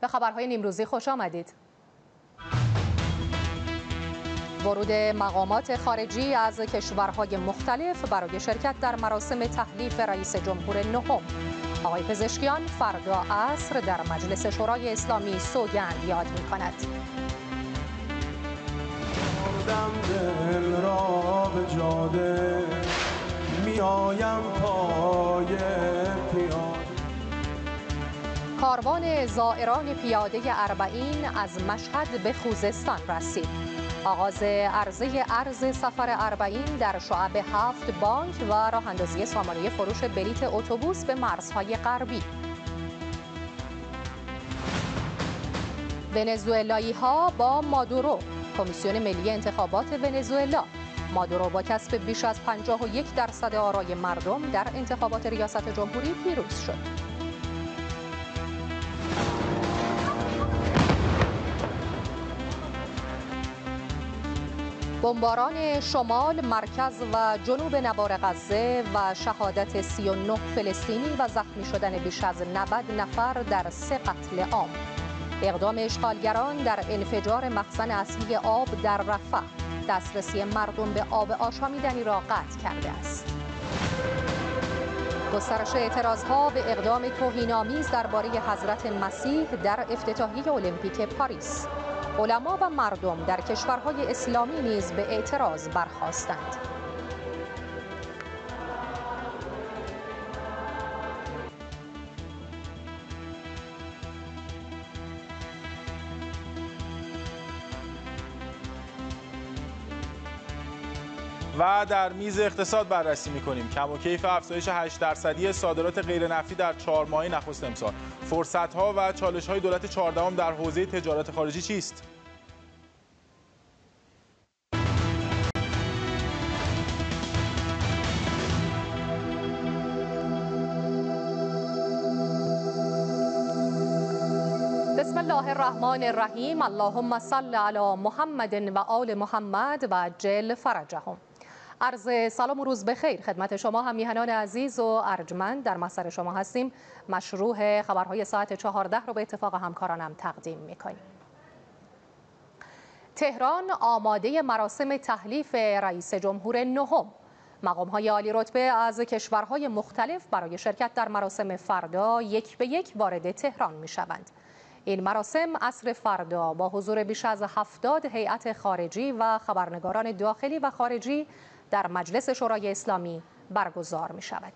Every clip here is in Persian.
به خبرهای نیمروزی خوش آمدید. ورود مقامات خارجی از کشورهای مختلف برای شرکت در مراسم تحلیف رئیس جمهور نهم. آقای پزشکیان فردا عصر در مجلس شورای اسلامی سوگند یاد می‌کند. دل را به جاده میایم پای پیاده. کاروان زائران پیاده اربعین از مشهد به خوزستان رسید. آغاز عرضه ارز سفر اربعین در شعب 7 بانک و راه اندازی سامانه فروش بلیت اتوبوس به مرزهای غربی. ونزوئلایی ها با مادورو. کمیسیون ملی انتخابات ونزوئلا. مادورو با کسب بیش از 51% آرای مردم در انتخابات ریاست جمهوری پیروز شد. بمباران شمال، مرکز و جنوب نوار غزه و شهادت 39 فلسطینی و زخمی شدن بیش از 90 نفر در 3 قتل عام. اقدام اشغالگران در انفجار مخزن اصلی آب در رفح دسترسی مردم به آب آشامیدنی را قطع کرده است. گسترش اعتراضها به اقدام توهین‌آمیز درباره حضرت مسیح در افتتاحیه المپیک پاریس. علما و مردم در کشورهای اسلامی نیز به اعتراض برخاستند. و در میز اقتصاد بررسی می‌کنیم کم و کیف افزایش 8% صادرات غیر نفتی در 4 ماه نخست امسال. فرصت‌ها و چالش‌های دولت 14ام در حوزه تجارت خارجی چیست؟ بسم الله الرحمن الرحیم. اللهم صل علی محمد و آل محمد و عجل فرجهم. عرض سلام و روز بخیر خدمت شما هم میهنان عزیز و ارجمند. در محضر شما هستیم. مشروع خبرهای ساعت 14 رو به اتفاق همکارانم تقدیم میکنیم. تهران آماده مراسم تحلیف رئیس جمهور نهم. مقام‌های عالی رتبه از کشورهای مختلف برای شرکت در مراسم فردا یک به یک وارد تهران میشوند. این مراسم عصر فردا با حضور بیش از 70 هیئت خارجی و خبرنگاران داخلی و خارجی در مجلس شورای اسلامی برگزار می شود.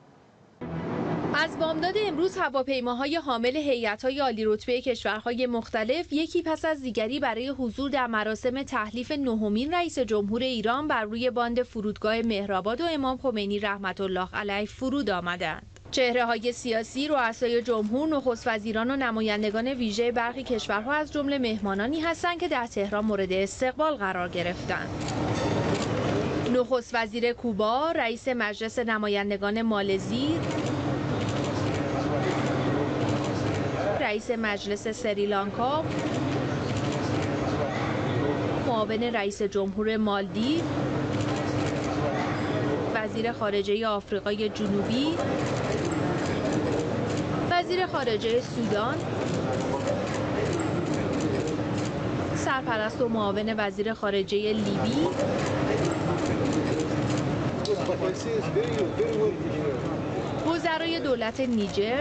از بامداد امروز هواپیماهای حامل هیئت‌های عالی رتبه کشورهای مختلف یکی پس از دیگری برای حضور در مراسم تحلیف نهمین رئیس جمهور ایران بر روی باند فرودگاه مهرآباد و امام خمینی رحمت الله علیه فرود آمدند. چهره‌های سیاسی، رؤسای جمهور، نخست وزیران و نمایندگان ویژه برخی کشورها از جمله مهمانانی هستند که در تهران مورد استقبال قرار گرفتند. نخست وزیر کوبا، رئیس مجلس نمایندگان مالزی، رئیس مجلس سریلانکا، معاون رئیس جمهور مالدیو، وزیر خارجه آفریقای جنوبی، وزیر خارجه سودان، سرپرست و معاون وزیر خارجه لیبی، وزرای دولت نیجر،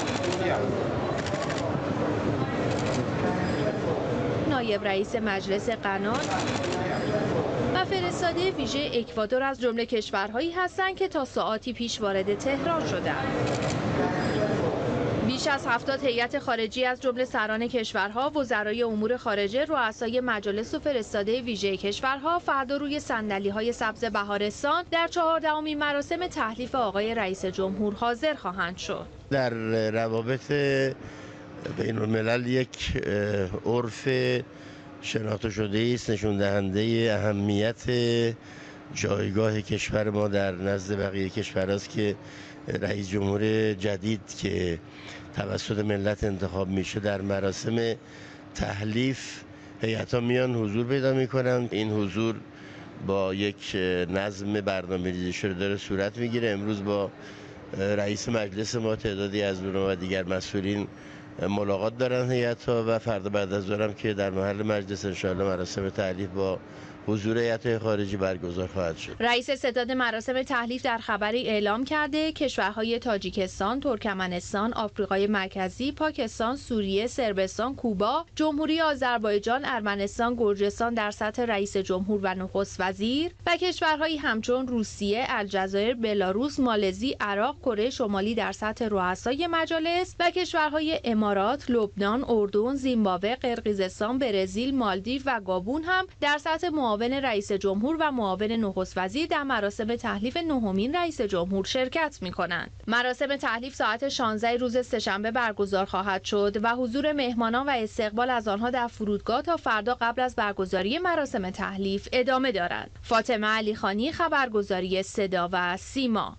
نایب رئیس مجلس قنات و فرستاده ویژه اکوادور از جمله کشورهایی هستند که تا ساعاتی پیش وارد تهران شدند. بیش از 70 هیئت خارجی از جمله سران کشورها، وزرای امور خارجه، رؤسای مجالس و فرستاده ویژه کشورها فردا روی صندلی‌های سبز بهارستان در 14مین مراسم تحلیف آقای رئیس جمهور حاضر خواهند شد. در روابط بین الملل یک عرف شناخته شده است نشون دهنده اهمیت جایگاه کشور ما در نزد بقیه کشورهاست که رئیس جمهور جدید که توسط ملت انتخاب میشه در مراسم تحلیف هیئت‌ها میان حضور پیدا میکنند. این حضور با یک نظم برنامه‌ریزی شده داره صورت میگیره. امروز با رئیس مجلس ما تعدادی از اونها و دیگر مسئولین ملاقات دارن هیئت‌ها و فردا بعد از ظهر که در محل مجلس ان شاء الله مراسم تحلیف با حضور هیئت‌های خارجی برگزار خواهد شد. رئیس ستاد مراسم تحلیف در خبری اعلام کرده کشورهای تاجیکستان، ترکمنستان، آفریقای مرکزی، پاکستان، سوریه، صربستان، کوبا، جمهوری آذربایجان، ارمنستان، گرجستان در سطح رئیس جمهور و نخست وزیر و کشورهایی همچون روسیه، الجزایر، بلاروس، مالزی، عراق، کره شمالی در سطح رؤسای مجالس و کشورهای امارات، لبنان، اردن، زیمبابوه، قرقیزستان، برزیل، مالدیو و گابون هم در سطح معاون رئیس جمهور و معاون نخست وزیر در مراسم تحلیف نهمین رئیس جمهور شرکت می‌کنند. مراسم تحلیف ساعت 16 روز سه‌شنبه برگزار خواهد شد و حضور مهمانان و استقبال از آنها در فرودگاه تا فردا قبل از برگزاری مراسم تحلیف ادامه دارد. فاطمه علیخانی، خبرگزاری صدا و سیما.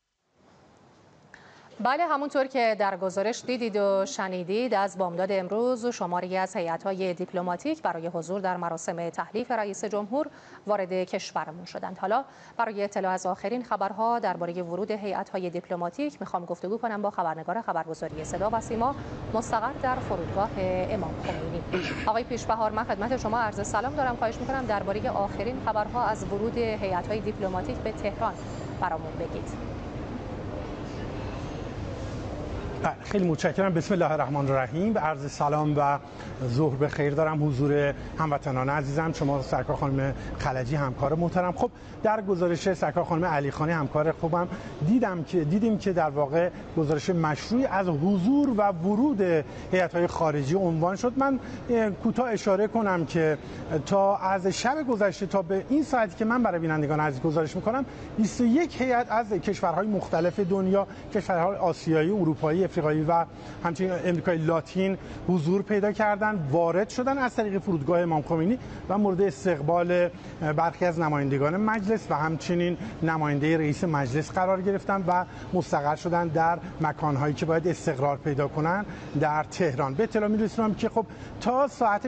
بله، همونطور که در گزارش دیدید و شنیدید، از بامداد امروز شماری از هیئت‌های دیپلماتیک برای حضور در مراسم تحلیف رئیس جمهور وارد کشورمون شدند. حالا برای اطلاع از آخرین خبرها درباره ورود هیئت‌های دیپلماتیک میخوام گفتگو کنم با خبرنگار خبرگزاری صدا و سیما مستقر در فرودگاه امام خمینی. آقای پیشبهار، من خدمت شما عرض سلام دارم. خواهش می‌کنم درباره آخرین خبرها از ورود هیئت‌های دیپلماتیک به تهران برامون بگید. خیلی متشکرم. بسم الله الرحمن الرحیم. به عرض سلام و ظهر بخیر دارم حضور هموطنان عزیزم، شما سرکار خانم خلجی همکار محترم. خب در گزارش سرکار خانم علیخانی همکار خوبم دیدیم که در واقع گزارش مشروعی از حضور و ورود هیئت‌های خارجی عنوان شد. من کوتاه اشاره کنم که تا از شب گذشته تا به این ساعتی که من برای بینندگان عزیز گزارش می‌کنم 21 هیئت از کشورهای مختلف دنیا، کشورهای آسیایی، اروپایی، افریقایی و همچنین امریکای لاتین حضور پیدا کردن، وارد شدن از طریق فرودگاه امام خمینی و مورد استقبال برخی از نمایندگان مجلس و همچنین نماینده رئیس مجلس قرار گرفتن و مستقر شدن در مکانهایی که باید استقرار پیدا کنن در تهران. به اطلاع می‌رسونم که خب تا ساعت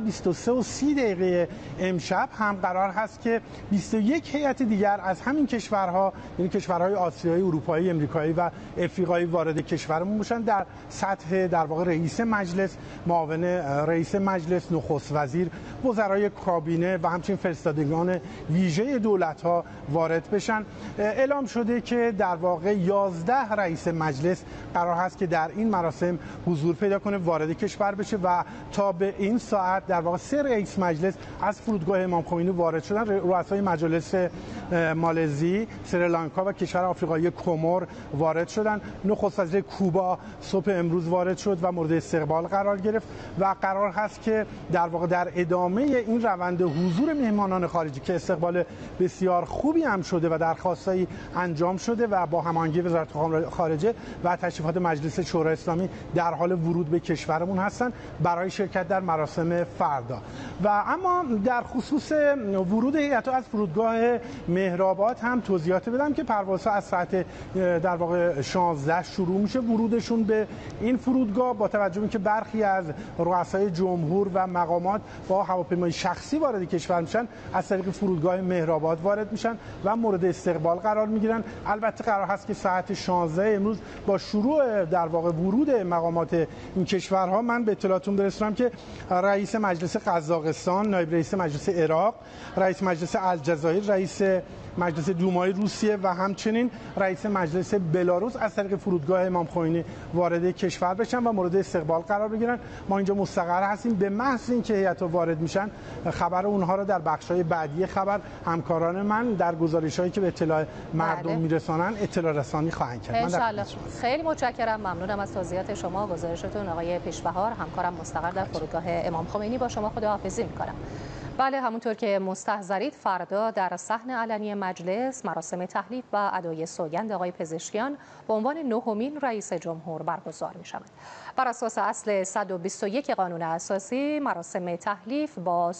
23:30 امشب هم قرار هست که 21 هیئت دیگر از همین کشورها، یعنی کشورهای آسیایی، اروپایی، امریکایی و افریقایی وارد کشورمون بشن در سطح در واقع رئیس مجلس، معاون رئیس مجلس، نخست وزیر، وزرای کابینه و همچنین فرستادگان ویژه دولت‌ها وارد بشن. اعلام شده که در واقع 11 رئیس مجلس قرار هست که در این مراسم حضور پیدا کنه، وارد کشور بشه و تا به این ساعت در واقع 3 رئیس مجلس از فرودگاه امام خمینی وارد شدن. رؤسای مجالس مالزی، سریلانکا و کشور آفریقایی کمر وارد شدن. نخست وزیر کوبا صبح امروز وارد شد و مورد استقبال قرار گرفت و قرار هست که در واقع در ادامه این روند حضور مهمانان خارجی که استقبال بسیار خوبی هم شده و درخواستایی انجام شده و با هماهنگی وزارت خارجه و تشریفات مجلس شورای اسلامی در حال ورود به کشورمون هستند برای شرکت در مراسم فردا. و اما در خصوص ورود هیئت‌ها از فرودگاه مهرآباد هم توضیحات بدم که پروازها از ساعت در واقع 16 شروع میشه. ورودشون به این فرودگاه با توجه به اینکه برخی از رؤسای جمهور و مقامات با هواپیمای شخصی وارد کشور میشن، از طریق فرودگاه مهرآباد وارد میشن و مورد استقبال قرار میگیرن. البته قرار هست که ساعت 16 امروز با شروع در واقع ورود مقامات این کشورها من به اطلاعتون برسونم که رئیس مجلس قزاقستان، نایب رئیس مجلس عراق، رئیس مجلس الجزایر، رئیس مجلس دومای روسیه و همچنین رئیس مجلس بلاروس از طریق فرودگاه امام خمینی وارد کشور بشن و مورد استقبال قرار بگیرن. ما اینجا مستقر هستیم. به محض اینکه هیئت‌ها وارد میشن خبر اونها رو در بخش‌های بعدی خبر همکاران من در گزارش‌هایی که به اطلاع مردم میرسانن اطلاع رسانی خواهند کرد. انشالله. خیلی متشکرم، ممنونم از توضیحات شما، گزارشتون آقای پیشبهار، همکارم مستقر در فرودگاه امام خمینی. با شما خداحافظی می‌کنم. بله، همونطور که مستحضرید فردا در صحن علنی مجلس مراسم تحلیف و ادای سوگند آقای پزشکیان به عنوان نهمین رئیس جمهور برگزار می شود. بر اساس اصل 121 قانون اساسی مراسم تحلیف با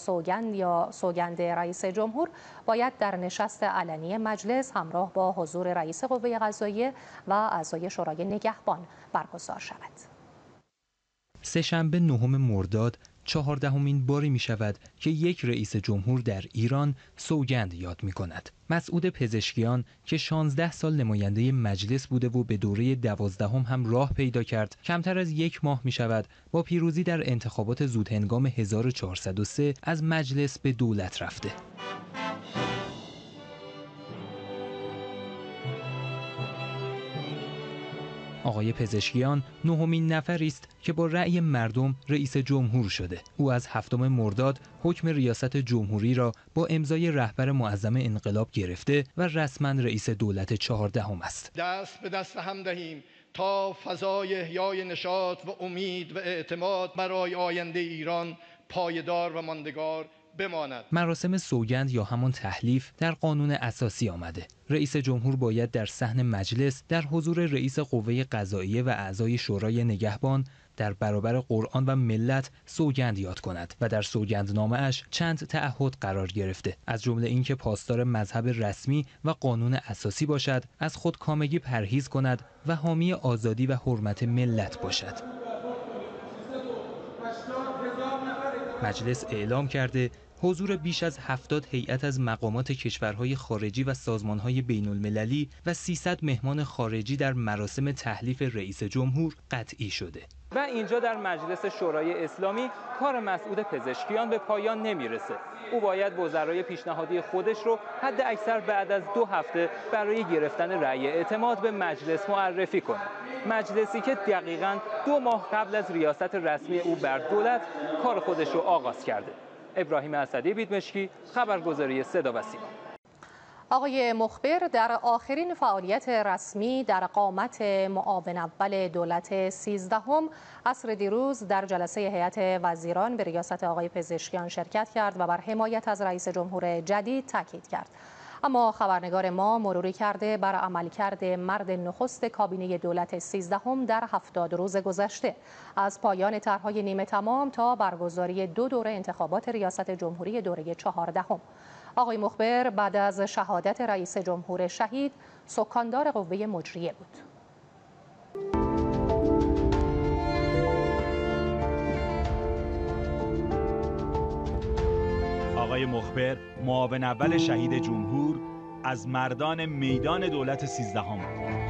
سوگند رئیس جمهور باید در نشست علنی مجلس همراه با حضور رئیس قوه قضاییه و اعضای شورای نگهبان برگزار شود. سه‌شنبه 9 مرداد 14مین باری می شود که یک رئیس جمهور در ایران سوگند یاد می کند. مسعود پزشکیان که 16 سال نماینده مجلس بوده و به دوره 12 هم راه پیدا کرد، کمتر از یک ماه می شود با پیروزی در انتخابات زودهنگام 1403 از مجلس به دولت رفته. آقای پزشکیان نهمین نفری است که با رأی مردم رئیس جمهور شده. او از 7 مرداد حکم ریاست جمهوری را با امضای رهبر معظم انقلاب گرفته و رسما رئیس دولت 14 است. دست به دست هم دهیم تا فضای احیای نشاط و امید و اعتماد برای آینده ایران پایدار و ماندگار بماند. مراسم سوگند یا همان تحلیف در قانون اساسی آمده. رئیس جمهور باید در صحن مجلس در حضور رئیس قوه قضاییه و اعضای شورای نگهبان در برابر قرآن و ملت سوگند یاد کند و در سوگندنامه اش چند تعهد قرار گرفته، از جمله اینکه پاسدار مذهب رسمی و قانون اساسی باشد، از خودکامگی پرهیز کند و حامی آزادی و حرمت ملت باشد. مجلس اعلام کرده حضور بیش از 70 هیئت از مقامات کشورهای خارجی و سازمانهای بین المللی و 300 مهمان خارجی در مراسم تحلیف رئیس جمهور قطعی شده. و اینجا در مجلس شورای اسلامی کار مسعود پزشکیان به پایان نمیرسه. او باید وزرای پیشنهادی خودش رو حد اکثر بعد از 2 هفته برای گرفتن رأی اعتماد به مجلس معرفی کنه. مجلسی که دقیقاً 2 ماه قبل از ریاست رسمی او بر دولت کار خودش رو آغاز کرده. ابراهیم اسدی بیدمشکی، خبرگزاری صدا و سیما. آقای مخبر در آخرین فعالیت رسمی در قامت معاون اول دولت 13 عصر دیروز در جلسه هیئت وزیران به ریاست آقای پزشکیان شرکت کرد و بر حمایت از رئیس جمهور جدید تاکید کرد. اما خبرنگار ما مروری کرده بر عملکرد مرد نخست کابینه دولت 13 در 70 روز گذشته، از پایان طرح‌های نیمه تمام تا برگزاری 2 دوره انتخابات ریاست جمهوری دوره 14. آقای مخبر بعد از شهادت رئیس جمهور شهید سکاندار قوه مجریه بود. آقای مخبر معاون اول شهید جمهور از مردان میدان دولت 13 بود.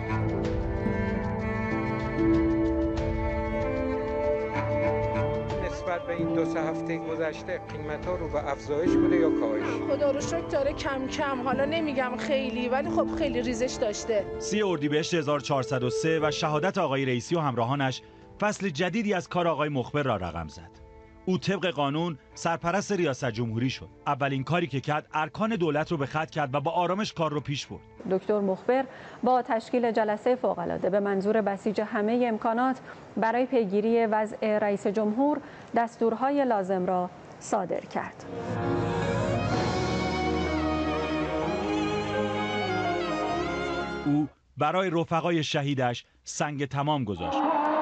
نسبت به این 2-3 هفته گذشته قیمت‌ها رو به افزایش بوده یا کاهش؟ خدا رو شکر داره کم کم، حالا نمیگم خیلی ولی خب خیلی ریزش داشته. 30 اردیبهشت 1403 و شهادت آقای رئیسی و همراهانش فصل جدیدی از کار آقای مخبر را رقم زد. او طبق قانون سرپرست ریاست جمهوری شد. اولین کاری که کرد ارکان دولت رو به خط کرد و با آرامش کار رو پیش برد. دکتر مخبر با تشکیل جلسه فوق‌العاده به منظور بسیج همه امکانات برای پیگیری وضع رئیس جمهور دستورهای لازم را صادر کرد. او برای رفقای شهیدش سنگ تمام گذاشت.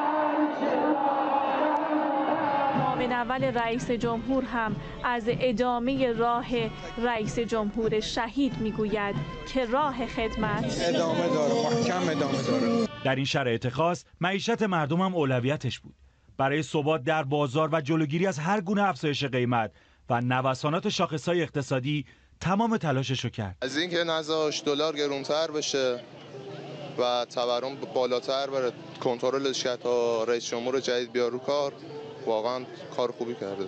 معاون اول رئیس جمهور هم از ادامه راه رئیس جمهور شهید میگوید که راه خدمت ادامه داره، محکم ادامه داره. در این شرایط خاص معیشت مردم هم اولویتش بود. برای ثبات در بازار و جلوگیری از هر گونه افزایش قیمت و نوسانات شاخص‌های اقتصادی تمام تلاشش رو کرد. از اینکه نذاشت دلار گرونتر بشه و تورم بالاتر بره، کنترلش کرد تا رئیس جمهور جدید بیاد رو کار، واقعا کار خوبی کرده.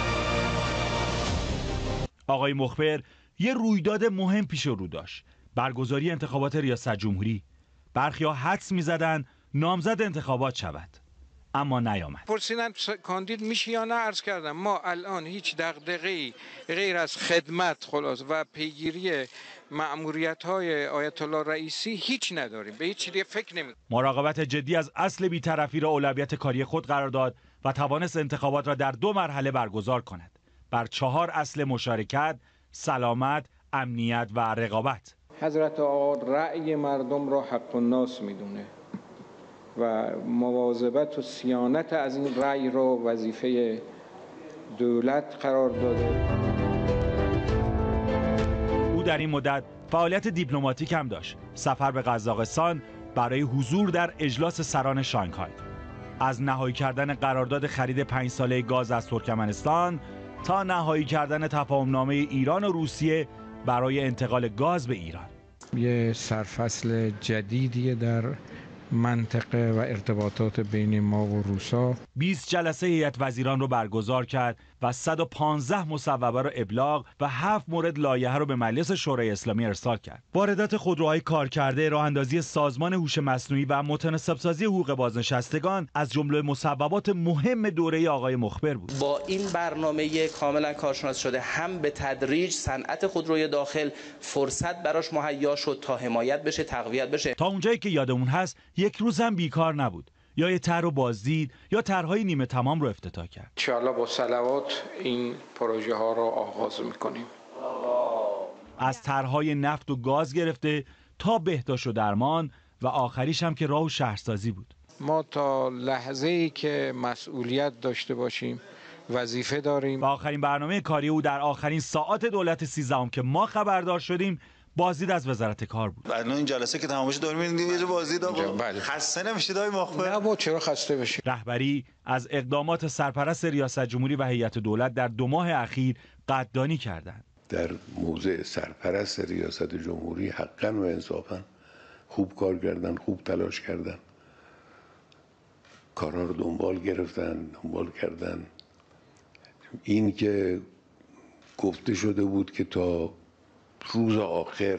آقای مخبر یه رویداد مهم پیش رو داشت، برگزاری انتخابات ریاست جمهوری. برخی‌ها حدس می‌زدن نامزد انتخابات شود، اما نیامد. پرسیدن کاندید میشه یا نه، عرض کردم ما الان هیچ دغدغه‌ای غیر از خدمت خلاص و پیگیری مأموریت‌های آیت الله رئیسی هیچ نداریم، به هیچ چیزی فکر نمی‌کنیم. مراقبت جدی از اصل بی‌طرفی را اولویت کاری خود قرار داد و توانست انتخابات را در 2 مرحله برگزار کند، بر 4 اصل مشارکت، سلامت، امنیت و رقابت. حضرت آقا رأی مردم را حق الناس میدونه و مواظبت و صیانت از این رأی را وظیفه دولت قرار داده. او در این مدت فعالیت دیپلماتیک هم داشت. سفر به قزاقستان برای حضور در اجلاس سران شانگهای. از نهایی کردن قرارداد خرید 5 ساله گاز از ترکمنستان تا نهایی کردن تفاهمنامه ایران و روسیه برای انتقال گاز به ایران. یه سرفصل جدیدیه در منطقه و ارتباطات بین ما و روسا. 20 جلسه هیئت وزیران رو برگزار کرد و 115 مصوبه رو ابلاغ و 7 مورد لایحه رو به مجلس شورای اسلامی ارسال کرد. واردات خودروهای کارکرده، راه‌اندازی سازمان هوش مصنوعی و متناسب‌سازی حقوق بازنشستگان از جمله مصوبات مهم دوره آقای مخبر بود. با این برنامه کاملا کارشناس شده هم به تدریج صنعت خودروی داخل فرصت براش مهیا شد تا حمایت بشه، تقویت بشه. تا اونجایی که یادمون هست یک روز هم بیکار نبود. یا یه طرح رو بازدید یا طرح‌های نیمه تمام رو افتتاح کرد. ان شاءالله با صلوات این پروژه ها رو آغاز می‌کنیم. از طرح‌های نفت و گاز گرفته تا بهداشت و درمان و آخریش هم که راه و شهرسازی بود. ما تا لحظه‌ای که مسئولیت داشته باشیم وظیفه داریم. و آخرین برنامه کاری او در آخرین ساعات دولت 13 که ما خبردار شدیم بازدید از وزارت کار بود. الان این جلسه که تمام بشه داریم می‌بینید یه بازدید آقا. خسته نمیشید آقای مخبر؟ نه با چرا خسته بشید؟ رهبری از اقدامات سرپرست ریاست جمهوری و هیئت دولت در 2 ماه اخیر قدردانی کردند. در موضع سرپرست ریاست جمهوری حقاً و انصافاً خوب کار کردن، خوب تلاش کردن. کارها رو دنبال کردن. این که گفته شده بود که تا روز آخر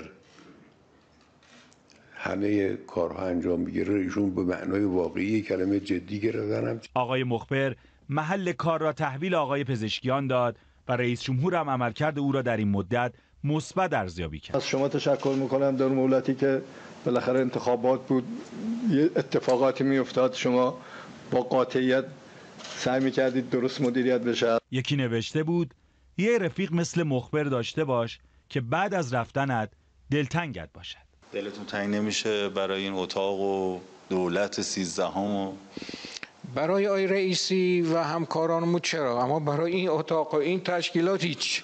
همه کارها انجام بگیره، ایشون به معنای واقعی کلمه جدی گرفتن. آقای مخبر محل کار را تحویل آقای پزشکیان داد و رئیس جمهور هم عملکرد او را در این مدت مثبت ارزیابی کرد. از شما تشکر میکنم در مولتی که بالاخره انتخابات بود، یه اتفاقاتی میافتاد، شما با قاطعیت سعی میکردید درست مدیریت بشه. یکی نوشته بود یه رفیق مثل مخبر داشته باش که بعد از رفتنت دلتنگت باشد. دلتون تنگ نمیشه برای این اتاق و دولت 13 برای آقای رئیسی و همکارانمون چرا، اما برای این اتاق و این تشکیلات هیچ.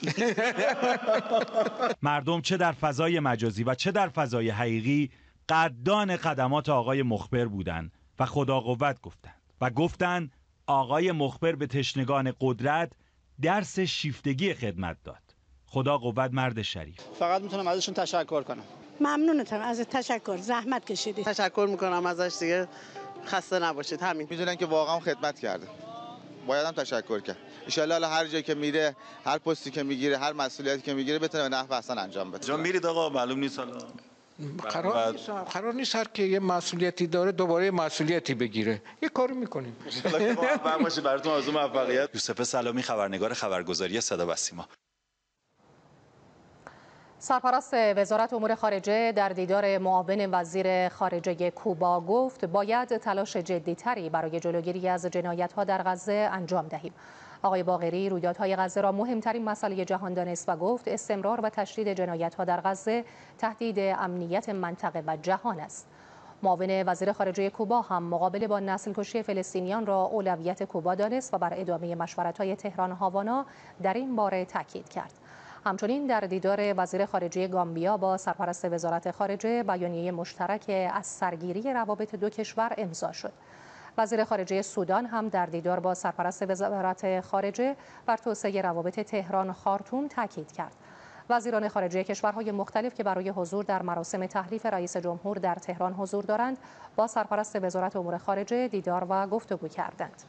مردم چه در فضای مجازی و چه در فضای حقیقی قدردان خدمات آقای مخبر بودند و خدا قوت گفتند آقای مخبر به تشنگان قدرت درس شیفتگی خدمت داد. خدا قوت مرد شریف. فقط میتونم ازشون تشکر کنم. ممنونتم از تشکر، زحمت کشیدید. تشکر میکنم ازش، دیگه خسته نباشید. همین میدونن که واقعا خدمت کرده، باید هم تشکر کرد. ان شاء الله هر جایی که میره، هر پستی که میگیره، هر مسئولیتی که میگیره بتونه به نحو احسن انجام بده. جا میرید آقا معلوم نیست حالا قرار نیست هر که یه مسئولیتی داره دوباره مسئولیتی بگیره. یه کاری میکنیم. موفق باشید، براتون آرزو موفقیت. یوسف سلامی، خبرنگار خبرگزاری صدا و سیما. سرپرست وزارت امور خارجه در دیدار معاون وزیر خارجه کوبا گفت باید تلاش جدی‌تری برای جلوگیری از جنایت‌ها در غزه انجام دهیم. آقای باقری رویدادهای غزه را مهمترین مسئله جهان دانست و گفت استمرار و تشدید جنایت‌ها در غزه تهدید امنیت منطقه و جهان است. معاون وزیر خارجه کوبا هم مقابله با نسل‌کشی فلسطینیان را اولویت کوبا دانست و بر ادامه مشورت‌های تهران هاوانا در این باره تاکید کرد. همچنین در دیدار وزیر خارجه گامبیا با سرپرست وزارت خارجه بیانیه مشترک از سرگیری روابط دو کشور امضا شد. وزیر خارجه سودان هم در دیدار با سرپرست وزارت خارجه بر توسعه روابط تهران خارطوم تاکید کرد. وزیران خارجه کشورهای مختلف که برای حضور در مراسم تحلیف رئیس جمهور در تهران حضور دارند با سرپرست وزارت امور خارجه دیدار و گفتگو کردند.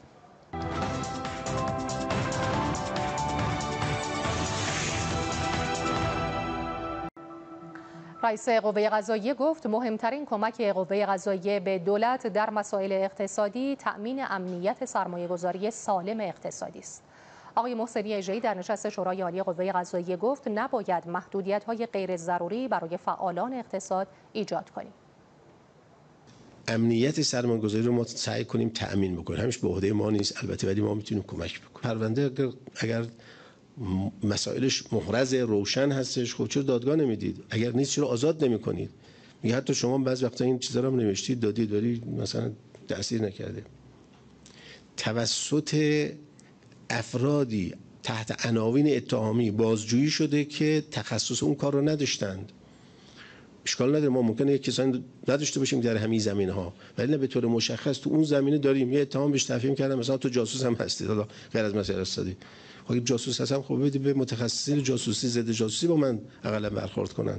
رئیس قوه قضاییه گفت مهمترین کمک قوه قضاییه به دولت در مسائل اقتصادی تأمین امنیت سرمایه‌گذاری سالم اقتصادی است. آقای محسنی اژه‌ای در نشست شورای عالی قوه قضاییه گفت نباید محدودیت‌های غیر ضروری برای فعالان اقتصاد ایجاد کنیم. امنیت سرمایه‌گذاری رو ما سعی کنیم تأمین بکنیم. همش به عهده ما نیست البته، ولی ما میتونیم کمک بکنیم. پرونده اگر مسائلش محرز روشن هستش، خب چرا دادگاه نمیدید؟ اگر نیست چرا آزاد نمی‌کنید؟ میگه حتی شما بعضی وقتا این چیزا رو هم نوشتید دادید ولی مثلا تأثیر نکرده. توسط افرادی تحت عناوین اتهامی بازجویی شده که تخصص اون کار رو نداشتند. اشکال نداره، ما ممکنه یک کسانی نداشته باشیم در همین زمینه‌ها، ولی نه به طور مشخص تو اون زمینه داریم. یه اتهام بهش تفهیم کردم مثلا تو جاسوس هم هستی، حالا غیر از مسائل اقتصادی. خب اگه جاسوس هستم خب بدید به متخصصین جاسوسی، ضد جاسوسی با من اقلا برخورد کنن.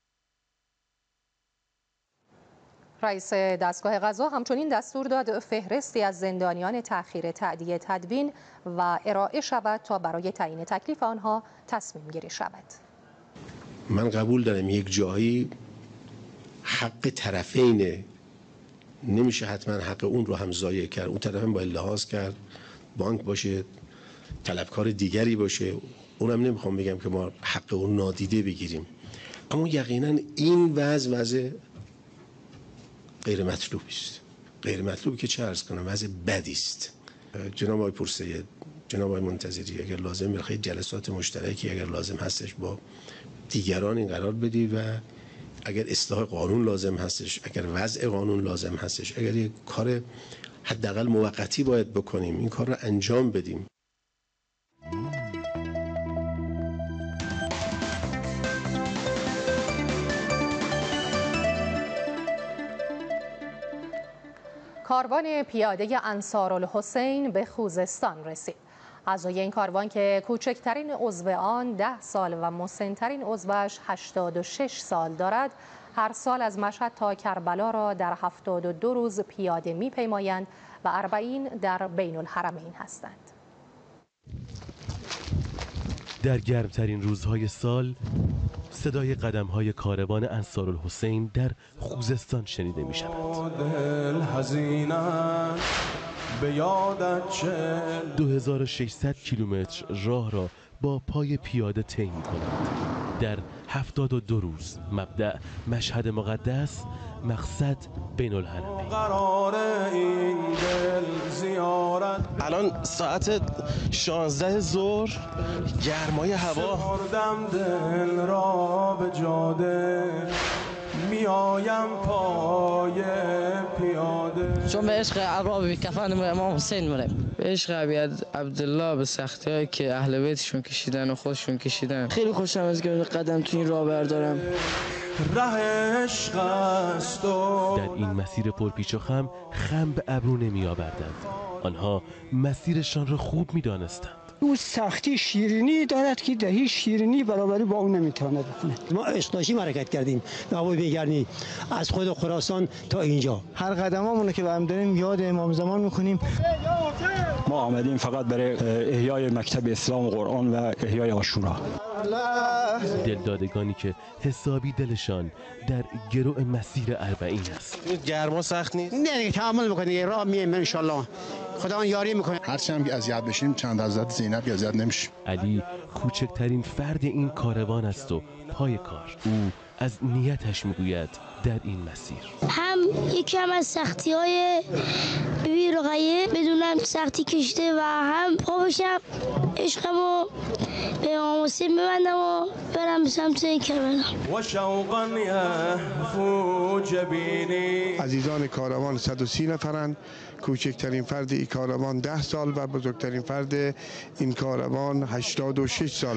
رئیس دستگاه قضا همچنین دستور داد فهرستی از زندانیان تأخیر تأدیه تدوین و ارائه شود تا برای تعیین تکلیف آنها تصمیم گیری شود. من قبول دارم یک جایی حق طرفینه، نمیشه حتما حق اون رو هم ضایع کرد. اون طرف هم باید لحاظ کرد، بانک باشه، طلبکار دیگری باشه، اونم نمیخوام بگم که ما حق اون نادیده بگیریم، اما یقینا این وضع غیر مطلوبی است. غیر مطلوبی که چه عرض کنم، وضع بدی است. جناب آقای پورسید، جناب آقای منتظری، اگر لازم بخواید جلسات مشترکی اگر لازم هستش با دیگران این قرار بدید و اگر اصلاح قانون لازم هستش، اگر وضع قانون لازم هستش، اگر یک کار حداقل موقتی باید بکنیم، این کار رو انجام بدیم. کاروان پیاده انصارالحسین به خوزستان رسید. اعضای این کاروان که کوچکترین عضو آن 10 سال و مسن‌ترین عضوش 86 سال دارد، هر سال از مشهد تا کربلا را در 72 روز پیاده می‌پیمایند و 40 در بین الحرمین هستند. در گرمترین روزهای سال صدای قدم‌های کاروان انصارالحسین در خوزستان شنیده می‌شود. 2600 کیلومتر راه را با پای پیاده طی می‌کنند. در 72 روز مبدأ مشهد مقدس، مقصد بین الحرمین. الان ساعت 16 ظهر، گرمای هوا، دل را به جاده میایم پای پیاده، چون به عشق عرابی کفن امام حسین مریم، به عشق ابی عبدالله، به سختی هایی که اهل بیتشون کشیدن و خودشون کشیدن. خیلی خوشم از که قدم تو این راه بردارم. در این مسیر پرپیچ و خم به ابرو نمی آوردند. آنها مسیرشان را خوب می دانستند. او سختی شیرینی دارد که دهی شیرینی برابری با اون نمیتواند بکنه. ما عشق داشتیم حرکت کردیم به هوای بیگرنی از خود خراسان تا اینجا. هر قدممون که برمی داریم یاد امام زمان میکنیم. ما آمدیم فقط برای احیای مکتب اسلام و قرآن و احیای عاشورا. دلدادگانی که حسابی دلشان در گرو مسیر 40 است. گرما سخت نیست؟ نه دیگه تحمل میکنه، راه میایم ان شاء الله. خدا یاری میکنه. هرچند که اذیت بشیم چند حضرت زینب اذیت نمیشه. علی کوچکترین فرد این کاروان است و پای کار. او از نیتش میگوید در این مسیر هم یکم از سختی های بی رقیه بدونم سختی کشته و هم پا بشم عشقمو به امام حسین ببندم و برم سمت کربلا. و شوقا یهفو جبینی. عزیزان کاروان 130 نفرند. کوچکترین فرد این کاروان 10 سال و بزرگترین فرد این کاروان 86 سال.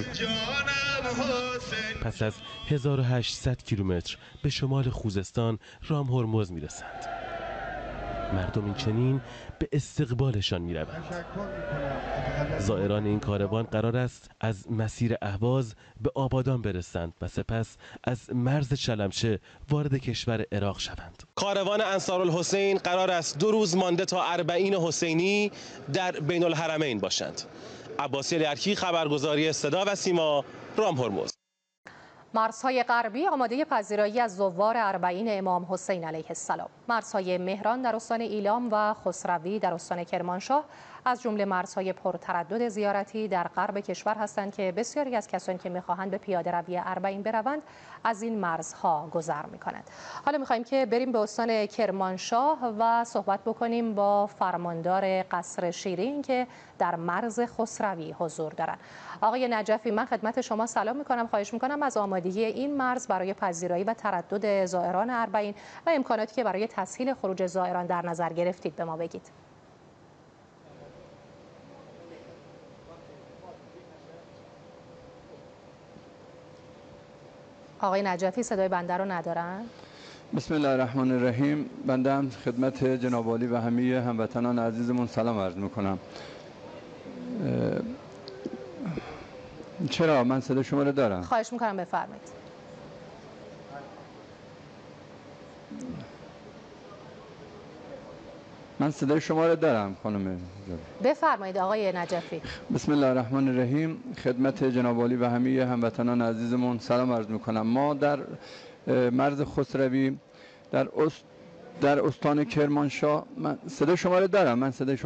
پس از 1800 کیلومتر به شمال خوزستان رام هرمز میرسند. مردم این چنین به استقبالشان میروند. زائران این کاروان قرار است از مسیر اهواز به آبادان برسند و سپس از مرز چلمچه وارد کشور عراق شوند. کاروان انصارالحسین قرار است 2 روز مانده تا 40 حسینی در بین الحرمین باشند. عباسی الیرکی، خبرگزاری صدا و سیما، رام هرمز. مرزهای غربی آماده پذیرایی از زوار 40 امام حسین علیه السلام. مرزهای مهران در استان ایلام و خسروی در استان کرمانشاه از جمله مرزهای پرتردد زیارتی در غرب کشور هستند که بسیاری از کسانی که می‌خواهند به پیاده روی 40 بروند از این مرزها گذر می‌کنند. حالا می‌خوایم که بریم به استان کرمانشاه و صحبت بکنیم با فرماندار قصر شیرین که در مرز خسروی حضور دارند. آقای نجفی، من خدمت شما سلام می‌کنم. خواهش می‌کنم از آمادگی این مرز برای پذیرایی و تردد زائران 40 و امکاناتی که برای تسهیل خروج زائران در نظر گرفتید به ما بگید. آقای نجفی صدای بنده رو ندارن؟ بسم الله الرحمن الرحیم. بنده هم خدمت جناب عالی و همه هموطنان عزیزمون سلام عرض میکنم. چرا من صدای شما رو دارم؟ خواهش میکنم بفرمایید. من صدای شما رو دارم خانم. بفرمایید آقای نجفی. بسم الله الرحمن الرحیم. خدمت جناب عالی و همه هموطنان عزیزمون سلام عرض میکنم. ما در مرز خسروی در استان کرمانشاه، من صدای شما رو دارم.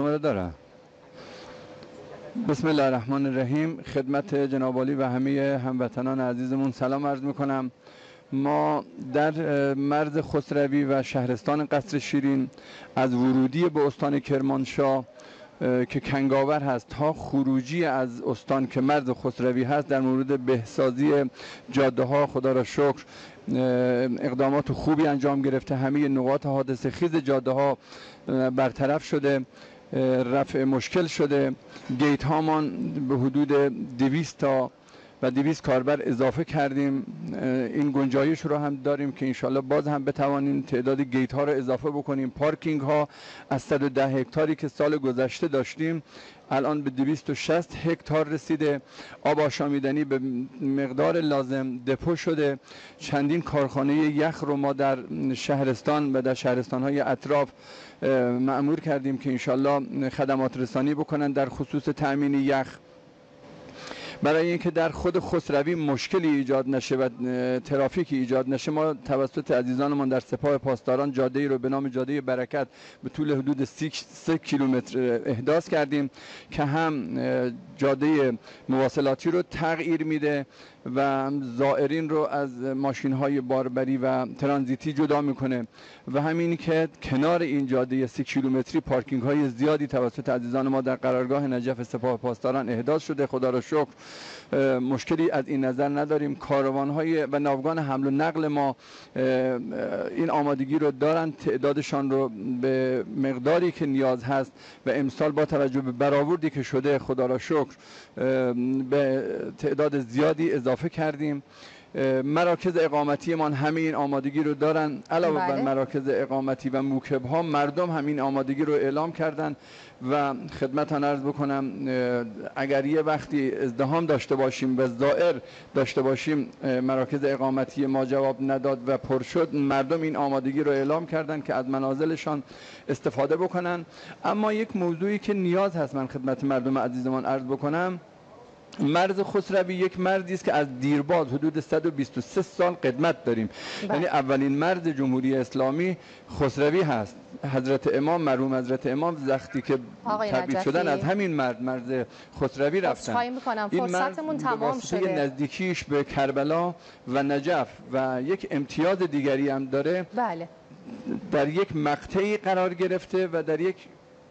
بسم الله الرحمن الرحیم. خدمت جناب عالی و همه هموطنان عزیزمون سلام عرض میکنم. ما در مرز خسروی و شهرستان قصر شیرین از ورودی به استان کرمانشاه که کنگاور هست تا خروجی از استان که مرز خسروی هست در مورد بهسازی جاده ها خدا را شکر اقدامات خوبی انجام گرفته. همه نقاط حادثه خیز جاده ها برطرف شده، رفع مشکل شده. گیت هامان به حدود 200 تا و 200 کاربر اضافه کردیم. این گنجایش رو هم داریم که انشالله باز هم بتوانیم تعداد گیت ها رو اضافه بکنیم. پارکینگ ها از 110 هکتاری که سال گذشته داشتیم الان به 260 هکتار رسیده. آب آشامیدنی به مقدار لازم دپو شده. چندین کارخانه یخ رو ما در شهرستان و در شهرستان‌های اطراف مأمور کردیم که انشالله خدمات رسانی بکنن در خصوص تأمین یخ، برای اینکه در خود خسروی مشکلی ایجاد نشه و ترافیکی ایجاد نشه. ما توسط عزیزانمان در سپاه پاسداران جاده‌ای رو به نام جاده برکت به طول حدود 3 کیلومتر احداث کردیم که هم جاده مواصلاتی رو تغییر میده و زائرین رو از ماشین‌های باربری و ترانزیتی جدا میکنه و همین که کنار این جاده 3 کیلومتری پارکینگ‌های زیادی توسط عزیزان ما در قرارگاه نجف سپاه پاسداران احداث شده. خدا را شکر مشکلی از این نظر نداریم. کاروان‌های و ناوگان حمل و نقل ما این آمادگی رو دارن، تعدادشان رو به مقداری که نیاز هست و امسال با توجه به برآوردی که شده خدا را شکر به تعداد زیادی اضافه کردیم. مراکز اقامتی ما همه این آمادگی رو دارن. علاوه بر مراکز اقامتی و موکب ها مردم همین آمادگی رو اعلام کردن و خدمتتان عرض بکنم اگر یه وقتی ازدحام داشته باشیم و زائر داشته باشیم مراکز اقامتی ما جواب نداد و پر شد، مردم این آمادگی رو اعلام کردن که از منازلشان استفاده بکنن. اما یک موضوعی که نیاز هست من خدمت مردم عزیزمان عرض بکنم، مرز خسروی یک مرزی است که از دیرباز حدود 123 سال قدمت داریم. یعنی اولین مرز جمهوری اسلامی خسروی هست. حضرت امام مرحوم حضرت امام وقتی که تبعید شدن از همین مرز خسروی رفتن. این فرصتمون تمام شده. نزدیکیش به کربلا و نجف و یک امتیاز دیگری هم داره. بله. در یک مقطعی قرار گرفته و در یک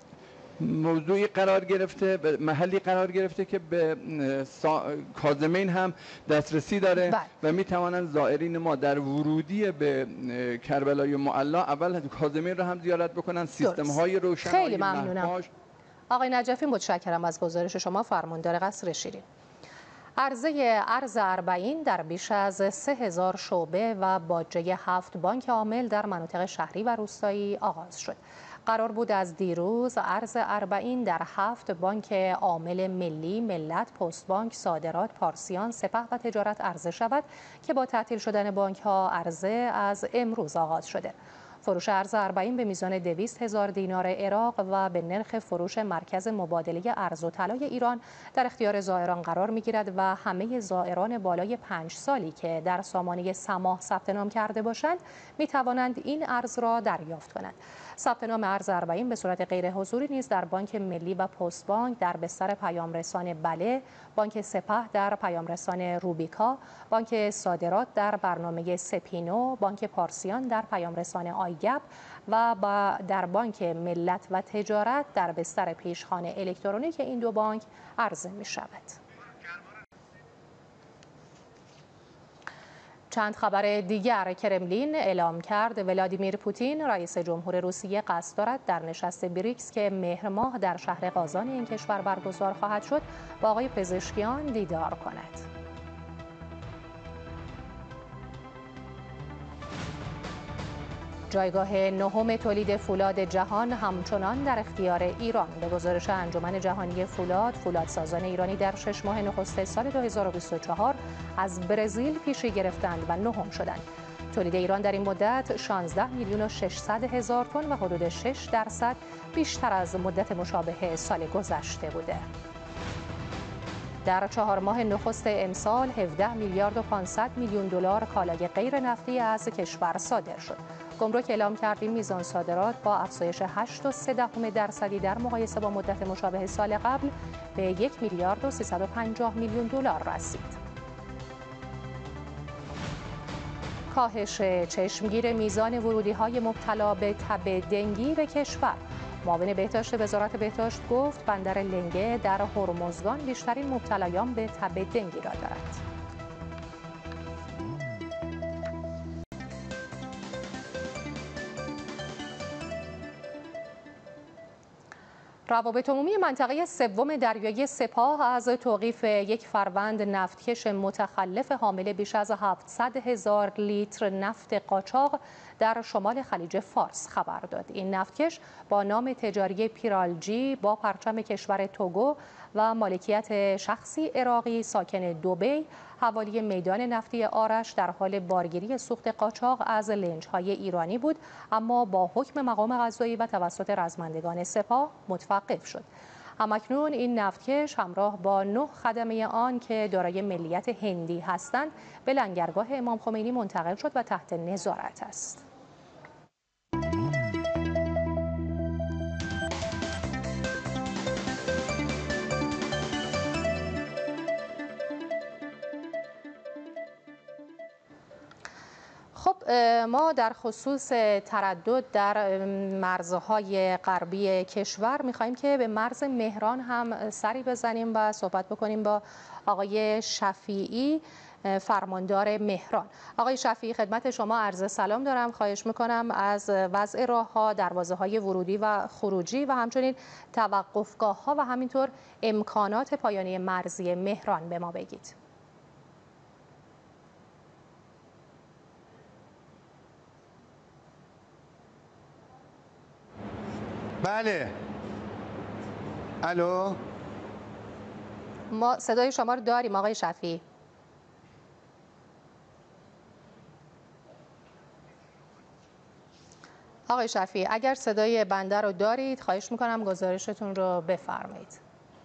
موضوعی قرار گرفته، محلی قرار گرفته که به کاظمین هم دسترسی داره و میتوانند زائرین ما در ورودی به کربلای معلا اول کاظمین رو هم زیارت بکنن. سیستم های روشن. خیلی ممنونم آقای نجفی، متشکرم از گزارش شما. فرماندار قصر شیرین. عرضه ارز اربعین در بیش از 3000 شعبه و باجه 7 بانک عامل در مناطق شهری و روستایی آغاز شد. قرار بود از دیروز ارز اربعین در 7 بانک عامل ملی، ملت، پست بانک، صادرات، پارسیان، سپه و تجارت عرضه شود که با تعطیل شدن بانک ها عرضه از امروز آغاز شده. فروش ارز اربعین به میزان 200,000 دینار عراق و به نرخ فروش مرکز مبادله ارز و طلای ایران در اختیار زائران قرار می‌گیرد و همه زائران بالای 5 سالی که در سامانه سماح ثبت نام کرده باشند می‌توانند این ارز را دریافت کنند. ثبت نام ارز اربعین به صورت غیر حضوری نیز در بانک ملی و پست بانک، در بستر پیام رسان بله، بانک سپه در پیام رسان روبیکا، بانک صادرات در برنامه سپینو، بانک پارسیان در پیام رسان آیگپ و در بانک ملت و تجارت در بستر پیشخوان الکترونیک این دو بانک عرضه می شود. چند خبر دیگر. کرملین اعلام کرد ولادیمیر پوتین رئیس جمهور روسیه قصد دارد در نشست بریکس که مهر ماه در شهر قازان این کشور برگزار خواهد شد با آقای پزشکیان دیدار کند. جایگاه نهم تولید فولاد جهان همچنان در اختیار ایران. به گزارش انجمن جهانی فولاد، فولادسازان ایرانی در 6 ماه نخست سال 2024 از برزیل پیشی گرفتند و نهم شدند. تولید ایران در این مدت 16,600,000 تن و حدود 6% بیشتر از مدت مشابه سال گذشته بوده. در 4 ماه نخست امسال 17,500,000,000 دلار کالای غیر نفتی از کشور صادر شد. گمرک اعلام کرد این میزان صادرات با افزایش 8.3% در مقایسه با مدت مشابه سال قبل به 1,350,000,000 دلار رسید. کاهش چشمگیر میزان ورودی‌های مبتلا به تب دنگی به کشور. معاون بهداشت وزارت بهداشت گفت بندر لنگه در هرمزگان بیشترین مبتلایان به تب دنگی را دارد. روابط عمومی منطقه سوم دریایی سپاه از توقیف یک فروند نفتکش متخلف حامل بیش از 700,000 لیتر نفت قاچاق در شمال خلیج فارس خبر داد. این نفتکش با نام تجاری پیرالجی با پرچم کشور توگو و مالکیت شخصی عراقی ساکن دبی حوالی میدان نفتی آرش در حال بارگیری سوخت قاچاق از لنج‌های ایرانی بود، اما با حکم مقام قضایی و توسط رزمندگان سپاه متوقف شد. همکنون این نفتکش همراه با 9 خدمه آن که دارای ملیت هندی هستند به لنگرگاه امام خمینی منتقل شد و تحت نظارت است. خب ما در خصوص تردد در مرزهای غربی کشور می‌خوایم که به مرز مهران هم سری بزنیم و صحبت بکنیم با آقای شفیعی، فرماندار مهران. آقای شفیعی، خدمت شما عرض سلام دارم. خواهش میکنم از وضع راه‌ها، دروازه‌های ورودی و خروجی و همچنین توقفگاه‌ها و همینطور امکانات پایانی مرزی مهران به ما بگید. بله. الو. ما صدای شما رو داریم آقای شفیعی. آقای شفیعی، اگر صدای بنده رو دارید خواهش میکنم گزارشتون رو بفرمایید.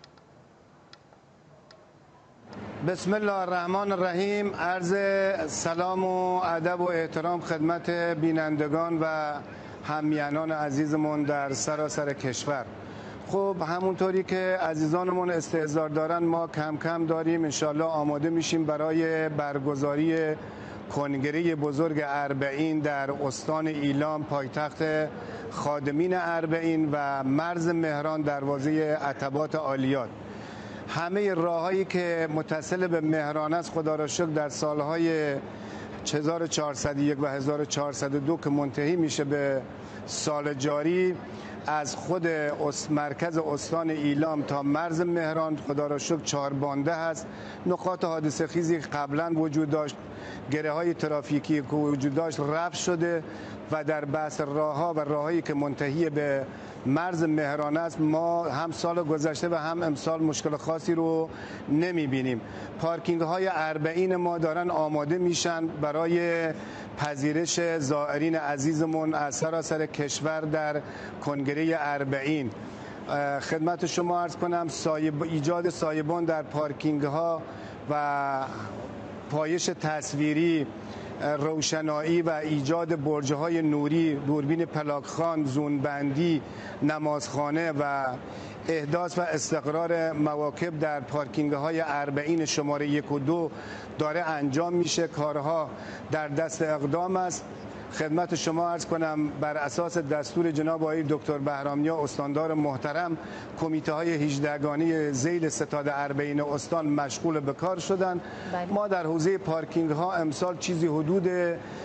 بسم الله الرحمن الرحیم. عرض سلام و ادب و احترام خدمت بینندگان و همیهنان عزیزمون در سراسر کشور. خب همونطوری که عزیزانمون استحضار دارن، ما کم کم داریم انشالله آماده میشیم برای برگزاری کنگره بزرگ اربعین در استان ایلام، پایتخت خادمین اربعین و مرز مهران، دروازه عتبات عالیات. همه راههایی که متصل به مهران است خدا را شکر در سالهای 1401 و 1402 که منتهی میشه به سال جاری، از خود مرکز استان ایلام تا مرز مهران خدا را شکر 4 بانده هست. نقاط حادثه خیزی قبلا وجود داشت، گره های ترافیکی که وجود داشت رفع شده و در بحث راهها و راههایی که منتهی به مرز مهران است ما هم سال گذشته و هم امسال مشکل خاصی رو نمی بینیم. پارکینگ های اربعین ما دارن آماده میشن برای پذیرش زائرین عزیزمون از سراسر کشور در کنگره اربعین. خدمت شما عرض کنم ایجاد سایبان در پارکینگ ها و پایش تصویری، روشنایی و ایجاد برج‌های نوری، دوربین پلاکخوان، زونبندی، نمازخانه و احداث و استقرار مواکب در پارکینگ‌های اربعین شماره 1 و 2 داره انجام میشه. کارها در دست اقدام است. خدمت شما عرض کنم بر اساس دستور جناب آقای دکتر بهرام‌نیا استاندار محترم، کمیته های 18 گانه ذیل ستاد اربعین استان مشغول به کار شدند. ما در حوزه پارکینگ ها امسال چیزی حدود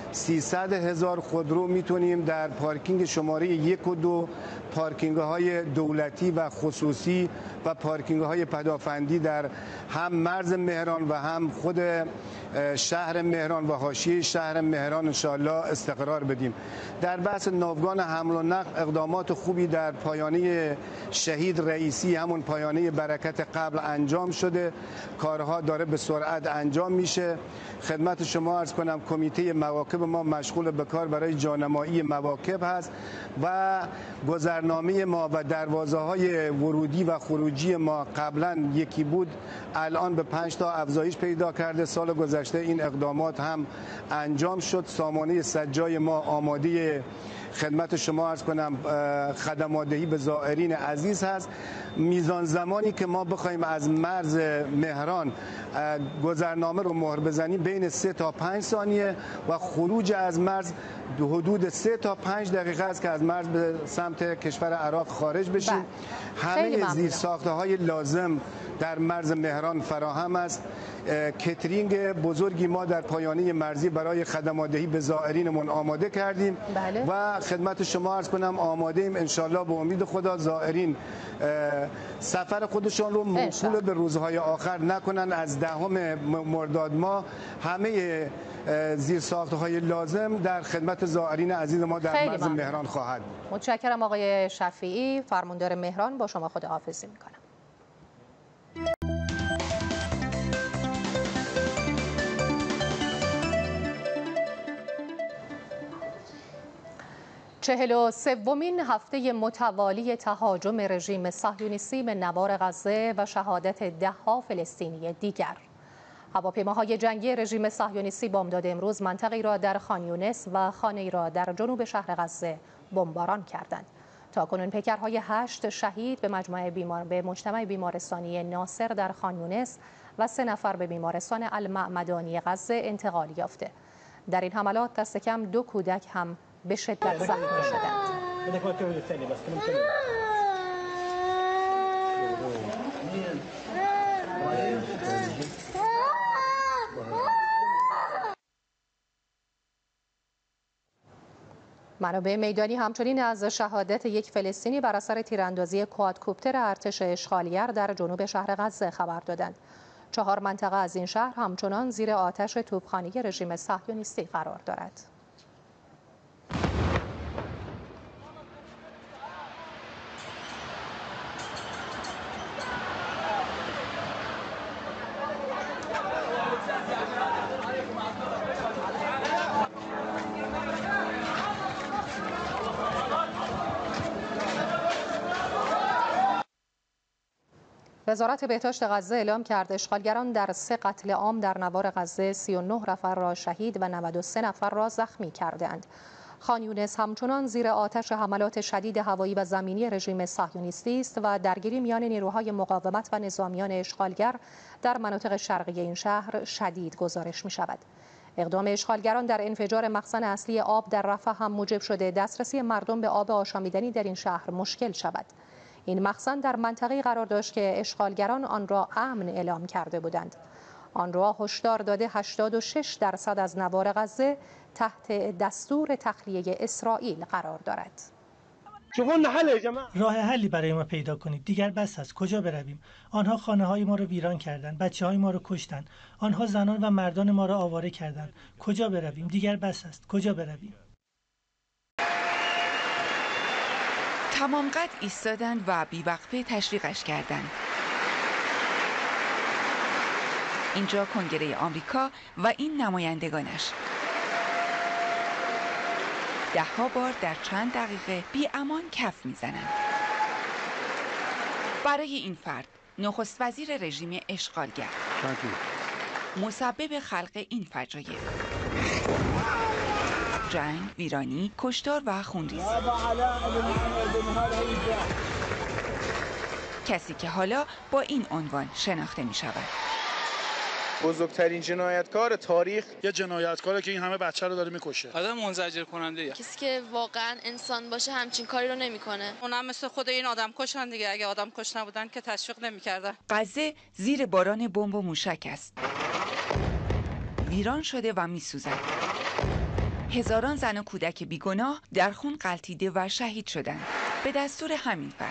300,000 خودرو میتونیم در پارکینگ شماره 1 و 2 پارکینگ های دولتی و خصوصی و پارکینگ های پدافندی در هم مرز مهران و هم خود شهر مهران و حاشیه شهر مهران انشاءالله استقرار بدیم. در بحث ناوگان حمل و نقل اقدامات خوبی در پایانه شهید رئیسی، همون پایانه برکت قبل انجام شده، کارها داره به سرعت انجام میشه. خدمت شما عرض کنم کمیته مواکب ما مشغول به کار برای جانمایی مواکب هست و گذرنامه ما و دروازه های ورودی و خروجی ما قبلا یکی بود، الان به 5 تا افزایش پیدا کرده. سال گذشته این اقدامات هم انجام شد. سامانه سجای ما آماده خدمت شما عرض کنم خدمات دهی به زائرین عزیز هست. میزان زمانی که ما بخوایم از مرز مهران گذرنامه رو مهر بزنیم بین 3 تا 5 ثانیه و خروج از مرز حدود 3 تا 5 دقیقه است که از مرز به سمت کشور عراق خارج بشیم. همه زیرساخت‌های لازم در مرز مهران فراهم است. کترینگ بزرگی ما در پایانه مرزی برای خدمات دهی به زائرینمون آماده کردیم و خدمت شما عرض کنم آماده ایم انشالله به امید خدا زائرین سفر خودشان رو موصول به روزهای آخر نکنن. از 10 مرداد ماه همه زیرساخت‌های لازم در خدمت زائرین عزیز ما در مرز مهران خواهد بود. متشکرم آقای شفیعی، فرماندار مهران. با شما خداحافظی میکنم. 43مین هفته متوالی تهاجم رژیم صهیونیستی به نوار غزه و شهادت ده‌ها فلسطینی دیگر. هواپیماهای جنگی رژیم صهیونیستی بامداد امروز منطقه‌ای را در خان یونس و خانه‌ای را در جنوب شهر غزه بمباران کردند. تاکنون پیکرهای 8 شهید به مجتمع بیمارستانی ناصر در خان یونس و 3 نفر به بیمارستان المعمدانی غزه انتقال یافته. در این حملات دست کم 2 کودک هم به شدت زخمی شدند. منابع میدانی همچنین از شهادت یک فلسطینی بر اثر تیراندازی کوادکوپتر ارتش اشغالگر در جنوب شهر غزه خبر دادند. 4 منطقه از این شهر همچنان زیر آتش توپخانه رژیم صهیونیستی قرار دارد. وزارت بهداشت غزه اعلام کرد اشغالگران در 3 قتل عام در نوار غزه 39 نفر را شهید و 93 نفر را زخمی کردند. خان یونس همچنان زیر آتش حملات شدید هوایی و زمینی رژیم صهیونیستی است و درگیری میان نیروهای مقاومت و نظامیان اشغالگر در مناطق شرقی این شهر شدید گزارش می شود. اقدام اشغالگران در انفجار مخزن اصلی آب در رفح هم موجب شده دسترسی مردم به آب آشامیدنی در این شهر مشکل شود. این مخزن در منطقه‌ای قرار داشت که اشغالگران آن را امن اعلام کرده بودند. آن را هشدار داده 86% از نوار غزه تحت دستور تخلیه اسرائیل قرار دارد. راه حلی برای ما پیدا کنید. دیگر بس است. کجا برویم؟ آنها خانه‌های ما را ویران کردند، بچه‌های ما را کشتند. آنها زنان و مردان ما را آواره کردند. کجا برویم؟ دیگر بس است. کجا برویم؟ تمام قد ایستادند و بیوقفه تشویقش کردند. اینجا کنگره آمریکا و این نمایندگانش 10 بار در چند دقیقه بی امان کف میزنند. برای این فرد نخست وزیر رژیم اشغالگر مسبب خلق این فجایع، جنگ، ویرانی، کشتار و خونریزی. کسی که حالا با این عنوان شناخته می شود. بزرگترین جنایتکار تاریخ، یه جنایتکاره که این همه بچه رو داره میکشه. آدم منزجر کننده. کسی که واقعا انسان باشه همچین کاری رو نمیکنه. اونم مثل خود این آدم کشن دیگه. اگه آدم کش نبودن که تشویق نمیکردن. غزه زیر باران بمب و موشک است. ویران شده و میسوزد. هزاران زن و کودک بیگناه در خون غلتیده و شهید شدند به دستور همین فرد.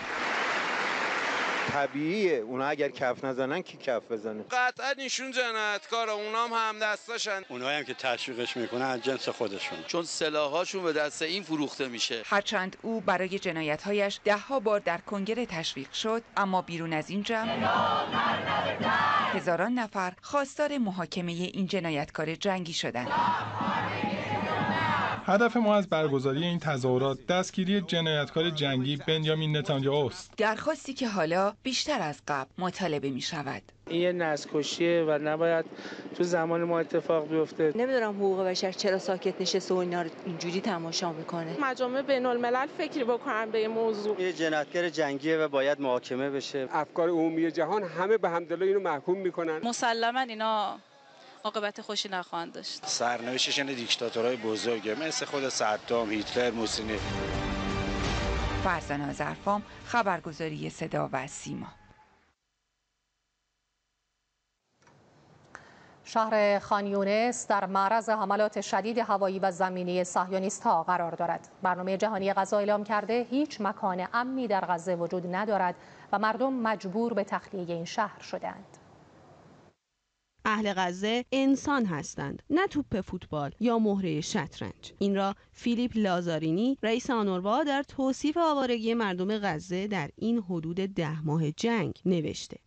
طبیعیه اونا اگر کف نزنن کی کف بزنه؟ قطعا ایشون جنایتکاره، اونا هم دستاشن. اونایی هم که تشویقش میکنن از جنس خودشون، چون سلاحاشون به دست این فروخته میشه. هرچند او برای جنایت‌هایش 10 بار در کنگره تشویق شد، اما بیرون از این جمع هزاران نفر خواستار محاکمه این جنایتکار جنگی شدند. هدف ما از برگزاری این تظاهرات دستگیری جنایتکار جنگی بنیامین نتانیاهو است. درخواستی که حالا بیشتر از قبل مطالبه می شود. این یه نسل‌کشیه و نباید تو زمان ما اتفاق بیفته. نمیدونم حقوق بشر چرا ساکت نشسته و اینا رو اینجوری تماشا میکنه. مجامع بین‌الملل فکر بکنن به این موضوع. یه جنایتکار جنگیه و باید محاکمه بشه. افکار عمومی جهان همه به همدلله اینو محکوم میکنن. مسلماً اینا عاقبت خوشی نخواهند داشت. سرنوشتش این دیکتاتورهای بزرگه مثل خود صدام، هیتلر، موسولینی. فرزانه آذرفام، خبرگزاری صدا و سیما. شهر خان یونس در معرض حملات شدید هوایی و زمینی صهیونیست‌ها قرار دارد. برنامه جهانی غذا اعلام کرده هیچ مکان امنی در غزه وجود ندارد و مردم مجبور به تخلیه این شهر شدند. اهل غزه انسان هستند، نه توپ فوتبال یا مهره شطرنج. این را فیلیپ لازارینی، رئیس آنوروا، در توصیف آوارگی مردم غزه در این حدود 10 ماه جنگ نوشته.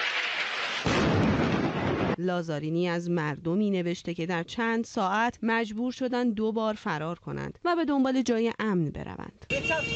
لازارینی از مردمی نوشته که در چند ساعت مجبور شدند 2 بار فرار کنند و به دنبال جای امن بروند.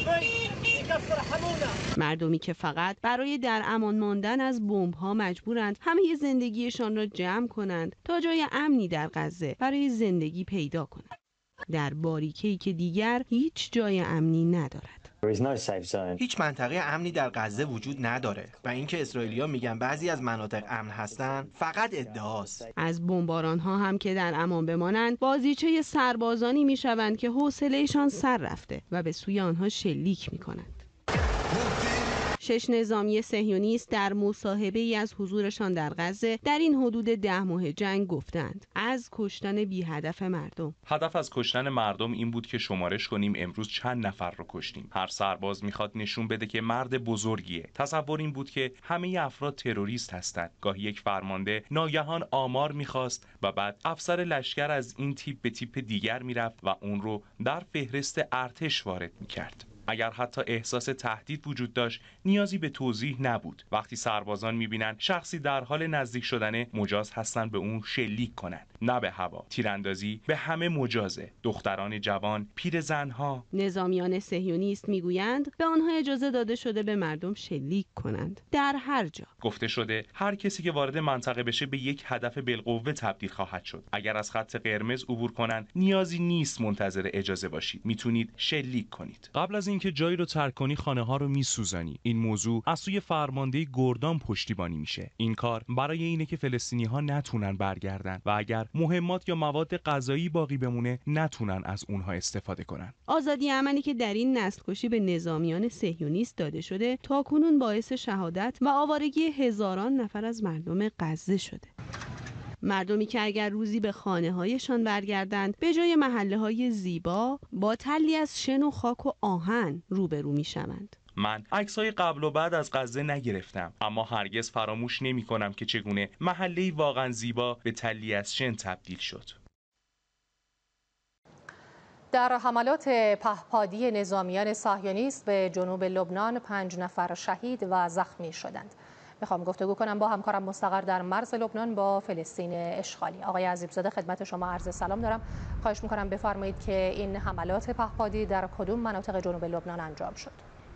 مردمی که فقط برای در امان ماندن از بمب‌ها مجبورند همه زندگیشان را جمع کنند تا جای امنی در غزه برای زندگی پیدا کنند. در باریکه‌ای که دیگر هیچ جای امنی ندارد. هیچ منطقه امنی در غزه وجود نداره و اینکه اسرائیلی‌ها میگن بعضی از مناطق امن هستن فقط ادعاست. از بمباران‌ها هم که در امان بمانند بازیچه سربازانی میشوند که حوصله‌شان سر رفته و به سوی آنها شلیک میکنند. 6 نظامی صهیونیست در مصاحبه‌ای از حضورشان در غزه در این حدود 10 ماه جنگ گفتند از کشتن بی هدف مردم. هدف از کشتن مردم این بود که شمارش کنیم امروز چند نفر رو کشتیم. هر سرباز میخواد نشون بده که مرد بزرگیه. تصور این بود که همه افراد تروریست هستند. گاهی یک فرمانده ناگهان آمار میخواست و بعد افسر لشکر از این تیپ به تیپ دیگر میرفت و اون رو در فهرست ارتش وارد میکرد. اگر حتی احساس تهدید وجود داشت نیازی به توضیح نبود. وقتی سربازان میبینن شخصی در حال نزدیک شدنه مجاز هستن به اون شلیک کنن، نه به هوا. تیراندازی به همه مجازه، دختران جوان، پیرزنها. نظامیان صهیونیست میگویند به آنها اجازه داده شده به مردم شلیک کنند در هر جا. گفته شده هر کسی که وارد منطقه بشه به یک هدف بالقوه تبدیل خواهد شد. اگر از خط قرمز عبور کنن نیازی نیست منتظر اجازه باشید، میتونید شلیک کنید. قبل از اینکه جایی رو ترک کنی خانه ها رو میسوزانی. این موضوع از سوی فرمانده گردان پشتیبانی میشه. این کار برای اینه که فلسطینی ها نتونن برگردن و اگر مهمات یا مواد غذایی باقی بمونه نتونن از اونها استفاده کنن. آزادی عملی که در این نسل‌کشی به نظامیان صهیونیست داده شده تاکنون باعث شهادت و آوارگی هزاران نفر از مردم غزه شده. مردمی که اگر روزی به خانه‌هایشان برگردند به جای محله‌های زیبا با تلی از شن و خاک و آهن روبرو می‌شوند. من عکس‌های قبل و بعد از غزه نگرفتم، اما هرگز فراموش نمی‌کنم که چگونه محله‌ای واقعاً زیبا به تلی از شن تبدیل شد. در حملات پهپادی نظامیان صهیونیست به جنوب لبنان 5 نفر شهید و زخمی شدند. میخوام گفتگو کنم با همکارم مستقر در مرز لبنان با فلسطین اشغالی. آقای عذیب‌زاده خدمت شما عرض سلام دارم. خواهش میکنم بفرمایید که این حملات پهپادی در کدوم مناطق جنوب لبنان انجام شد؟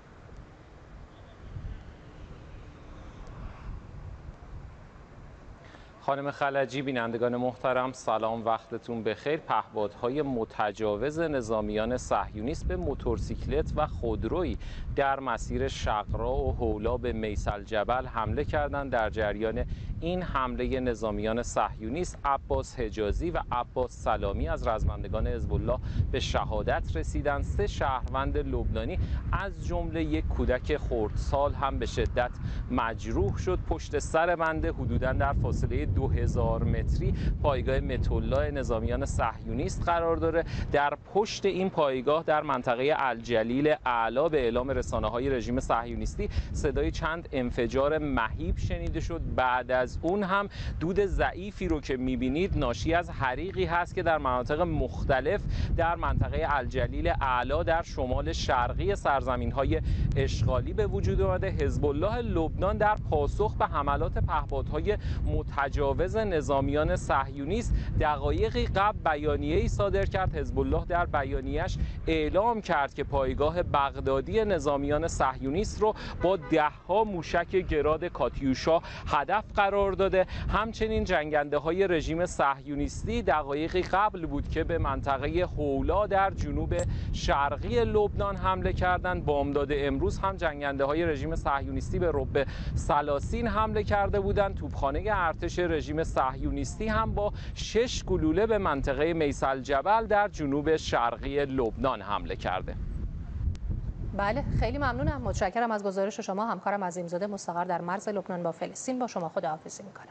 خانم خلجی، بینندگان محترم سلام، وقتتون بخیر. پهپادهای متجاوز نظامیان صهیونیست به موتورسیکلت و خودرویی در مسیر شقرا و حولا به میث الجبل حمله کردند. در جریان این حمله نظامیان صهیونیست عباس حجازی و عباس سلامی از رزمندگان حزب الله به شهادت رسیدند. 3 شهروند لبنانی از جمله یک کودک خردسال هم به شدت مجروح شد. پشت سر بنده حدوداً در فاصله 2000 متری پایگاه متولای نظامیان صهیونیست قرار داره. در پشت این پایگاه در منطقه الجلیل اعلی به اعلام رسانه‌های رژیم صهیونیستی صدای چند انفجار مهیب شنیده شد. بعد از اون هم دود ضعیفی رو که می‌بینید ناشی از حریقی هست که در مناطق مختلف در منطقه الجلیل اعلی در شمال شرقی سرزمین‌های اشغالی به وجود آمده. حزب الله لبنان در پاسخ به حملات پهپادهای متجاوز نظامیان صهیونیست دقایقی قبل بیانیه‌ای صادر کرد. حزب الله در بیانیه‌اش اعلام کرد که پایگاه بغدادی نظامیان صهیونیست رو با 10ها موشک گراد کاتیوشا هدف قرار داده. همچنین جنگنده‌های رژیم صهیونیستی دقایقی قبل بود که به منطقه حولا در جنوب شرقی لبنان حمله کردند. بامداد امروز هم جنگنده‌های رژیم صهیونیستی به رب سلاسین حمله کرده بودند. توپخانه ارتش رژیم صهیونیستی هم با 6 گلوله به منطقه میسل جبل در جنوب شرقی لبنان حمله کرده. بله، خیلی ممنونم. متشکرم از گزارش شما. همکارم عظیمزاده مستقر در مرز لبنان با فلسطین با شما خداحافظی میکنم.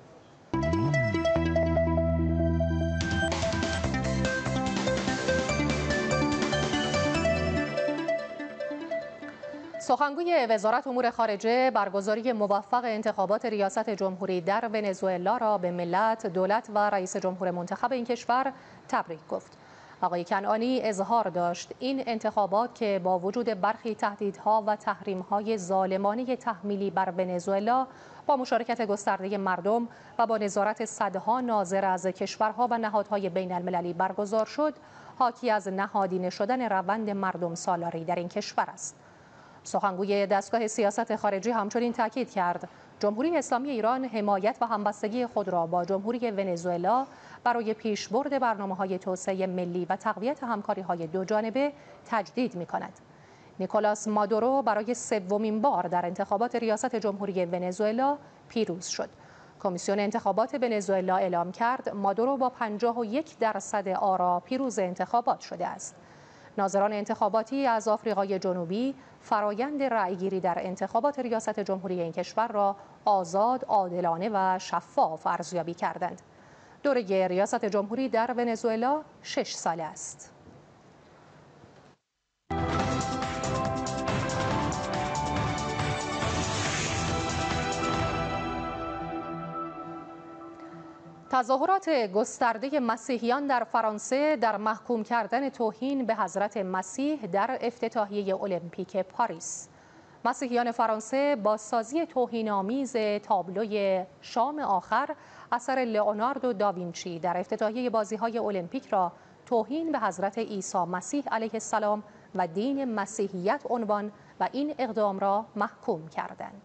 سخنگوی وزارت امور خارجه برگزاری موفق انتخابات ریاست جمهوری در ونزوئلا را به ملت، دولت و رئیس جمهور منتخب این کشور تبریک گفت. آقای کنعانی اظهار داشت این انتخابات که با وجود برخی تهدیدها و تحریم‌های ظالمانه تحمیلی بر ونزوئلا با مشارکت گسترده مردم و با نظارت صدها ناظر از کشورها و نهادهای بین المللی برگزار شد، حاکی از نهادینه شدن روند مردم سالاری در این کشور است. سخنگوی دستگاه سیاست خارجی همچنین تاکید کرد جمهوری اسلامی ایران حمایت و همبستگی خود را با جمهوری ونزوئلا برای پیشبرد برنامه‌های توسعه ملی و تقویت همکاری‌های دوجانبه تجدید می‌کند. نیکولاس مادورو برای 3مین بار در انتخابات ریاست جمهوری ونزوئلا پیروز شد. کمیسیون انتخابات ونزوئلا اعلام کرد مادورو با 51% آرا پیروز انتخابات شده است. ناظران انتخاباتی از آفریقای جنوبی فرایند رأیگیری در انتخابات ریاست جمهوری این کشور را آزاد، عادلانه و شفاف ارزیابی کردند. دوره ریاست جمهوری در ونزوئلا 6 ساله است. تظاهرات گسترده مسیحیان در فرانسه در محکوم کردن توهین به حضرت مسیح در افتتاحیه المپیک پاریس. مسیحیان فرانسه با سازی توهین‌آمیز تابلوی شام آخر اثر لئوناردو داوینچی در افتتاحیه بازی‌های المپیک را توهین به حضرت عیسی مسیح علیه السلام و دین مسیحیت عنوان و این اقدام را محکوم کردند.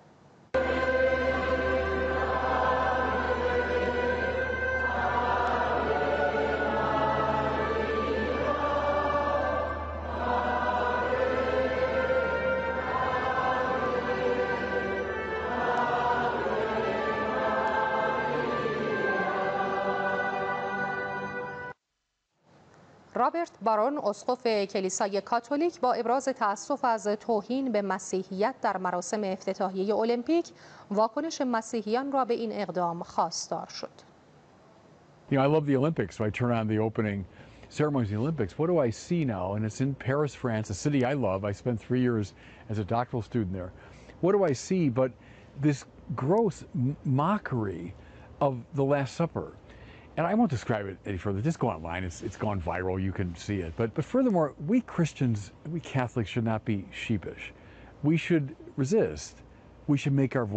رابرت بارون اسقف کلیسای کاتولیک با ابراز تأسف از توهین به مسیحیت در مراسم افتتاحیه المپیک واکنش مسیحیان را به این اقدام خواستار شد. You know, I love the Olympics, so I turn on the opening ceremonies of the Olympics. What do I see now? And it's in Paris, France, a city I love. I spent 3 years as a doctoral student there. What do I see but this gross mockery of the Last Supper? And I won't describe it any further. Just go online. It's gone viral. You can see it. But furthermore, we Christians, we Catholics should not be sheepish. We should resist. We should make our voice.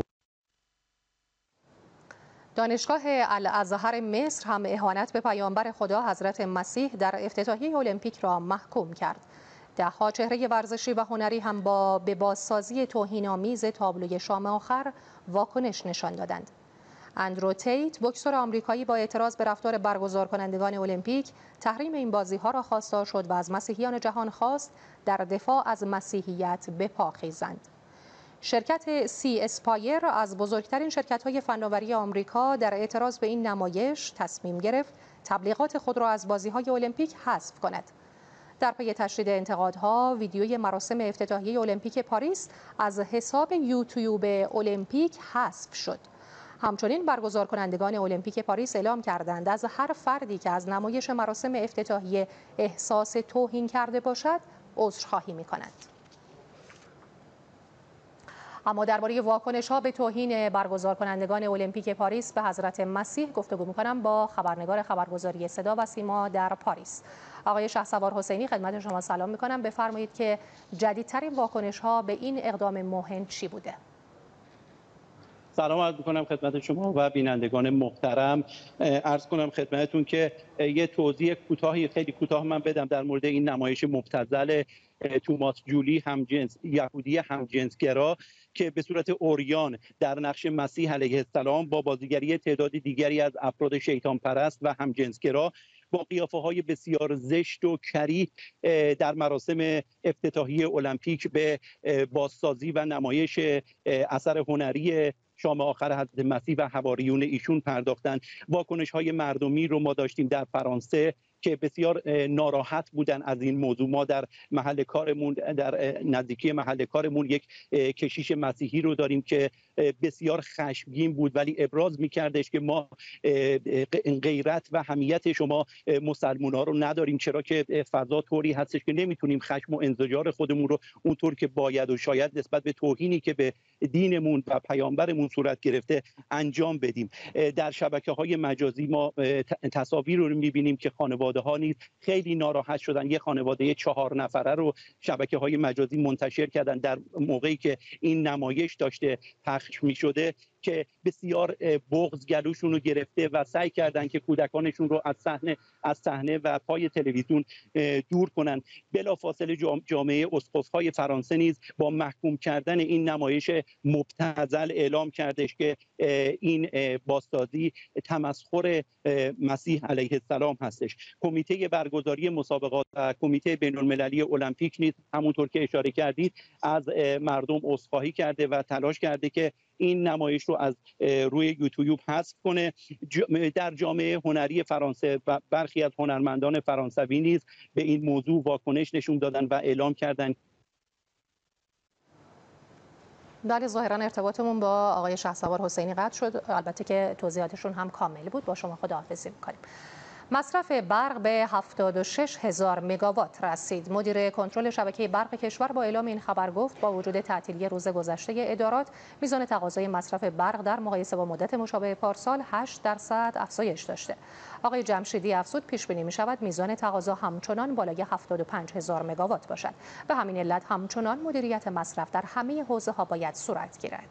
دانشگاه الازهر مصر هم اهانت به پیامبر خدا حضرت مسیح در افتتاحیه المپیک را محکوم کرد. ده‌ها چهره ورزشی و هنری هم به بازسازی توهین‌آمیز تابلوی شام آخر واکنش نشان دادند. اندرو تیت، بوکسور آمریکایی، با اعتراض به رفتار برگزار کنندگان المپیک تحریم این بازی‌ها را خواستار شد و از مسیحیان جهان خواست در دفاع از مسیحیت به پا خیزند. شرکت سی اسپایر از بزرگترین شرکت‌های فناوری آمریکا در اعتراض به این نمایش تصمیم گرفت تبلیغات خود را از بازی‌های المپیک حذف کند. در پی تشدید انتقادها، ویدیوی مراسم افتتاحیه المپیک پاریس از حساب یوتیوب المپیک حذف شد. همچنین برگزار کنندگان المپیک پاریس اعلام کردند از هر فردی که از نمایش مراسم افتتاحیه احساس توهین کرده باشد، عذرخواهی می‌کنند. اما درباره واکنش‌ها به توهین برگزار کنندگان المپیک پاریس به حضرت مسیح گفتگو می‌کنم با خبرنگار خبرگزاری صدا و سیما در پاریس. آقای شهسوار حسینی، خدمت شما سلام می‌کنم. بفرمایید که جدیدترین واکنش‌ها به این اقدام موهن چی بوده؟ سلام عرض می‌کنم خدمت شما و بینندگان محترم. عرض کنم خدمتتون که یه توضیح کوتاهی خیلی کوتاه من بدم در مورد این نمایش مبتذل توماس جولی یهودی همجنسگرا که به صورت عریان در نقش مسیح علیه السلام با بازیگری تعداد دیگری از افراد شیطان پرست و همجنسگرا با قیافه‌های بسیار زشت و کریه در مراسم افتتاحیه المپیک به بازسازی و نمایش اثر هنری شام آخر حضرت مسیح و حواریون ایشون پرداختن. واکنش‌های مردمی رو ما داشتیم در فرانسه که بسیار ناراحت بودن از این موضوع. ما در محل کارمون، در نزدیکی محل کارمون، یک کشیش مسیحی رو داریم که بسیار خشمگین بود ولی ابراز می‌کردش که ما غیرت و حمیت شما مسلمان‌ها رو نداریم، چرا که فضا طوری هستش که نمیتونیم خشم و انزجار خودمون رو اونطور که باید و شاید نسبت به توهینی که به دینمون و پیامبرمون صورت گرفته انجام بدیم. در شبکه‌های مجازی ما تصاویر رو می‌بینیم که خانواده‌ها نیز خیلی ناراحت شدن. یک خانواده 4 نفره رو شبکه‌های مجازی منتشر کردن در موقعی که این نمایش داشته پخش می‌شده که بسیار بغض گلوشون رو گرفته و سعی کردن که کودکانشون رو از صحنه و پای تلویزیون دور کنن. بلافاصله جامعه اسقف‌های فرانسه نیز با محکوم کردن این نمایش مبتذل اعلام کردش که این بازسازی تمسخر مسیح علیه السلام هستش. کمیته برگزاری مسابقات و کمیته بین‌المللی المپیک نیز همونطور که اشاره کردید از مردم عذرخواهی کرده و تلاش کرده که این نمایش رو از روی یوتیوب حذف کنه. در جامعه هنری فرانسه و برخی از هنرمندان فرانسوی نیز به این موضوع واکنش نشون دادن و اعلام کردن. بله، ظاهرا ارتباطمون با آقای شهسوار حسینی قطع شد، البته که توضیحاتشون هم کامل بود. با شما خداحافظی می‌کنیم. مصرف برق به 76,000 مگاوات رسید. مدیر کنترل شبکه برق کشور با اعلام این خبر گفت با وجود تعطیلی روز گذشته ادارات، میزان تقاضای مصرف برق در مقایسه با مدت مشابه پارسال 8% افزایش داشته. آقای جمشیدی افزود پیش بینی می‌شود میزان تقاضا همچنان بالای 75,000 مگاوات باشد. به همین علت همچنان مدیریت مصرف در همه حوزه‌ها باید صورت گیرد.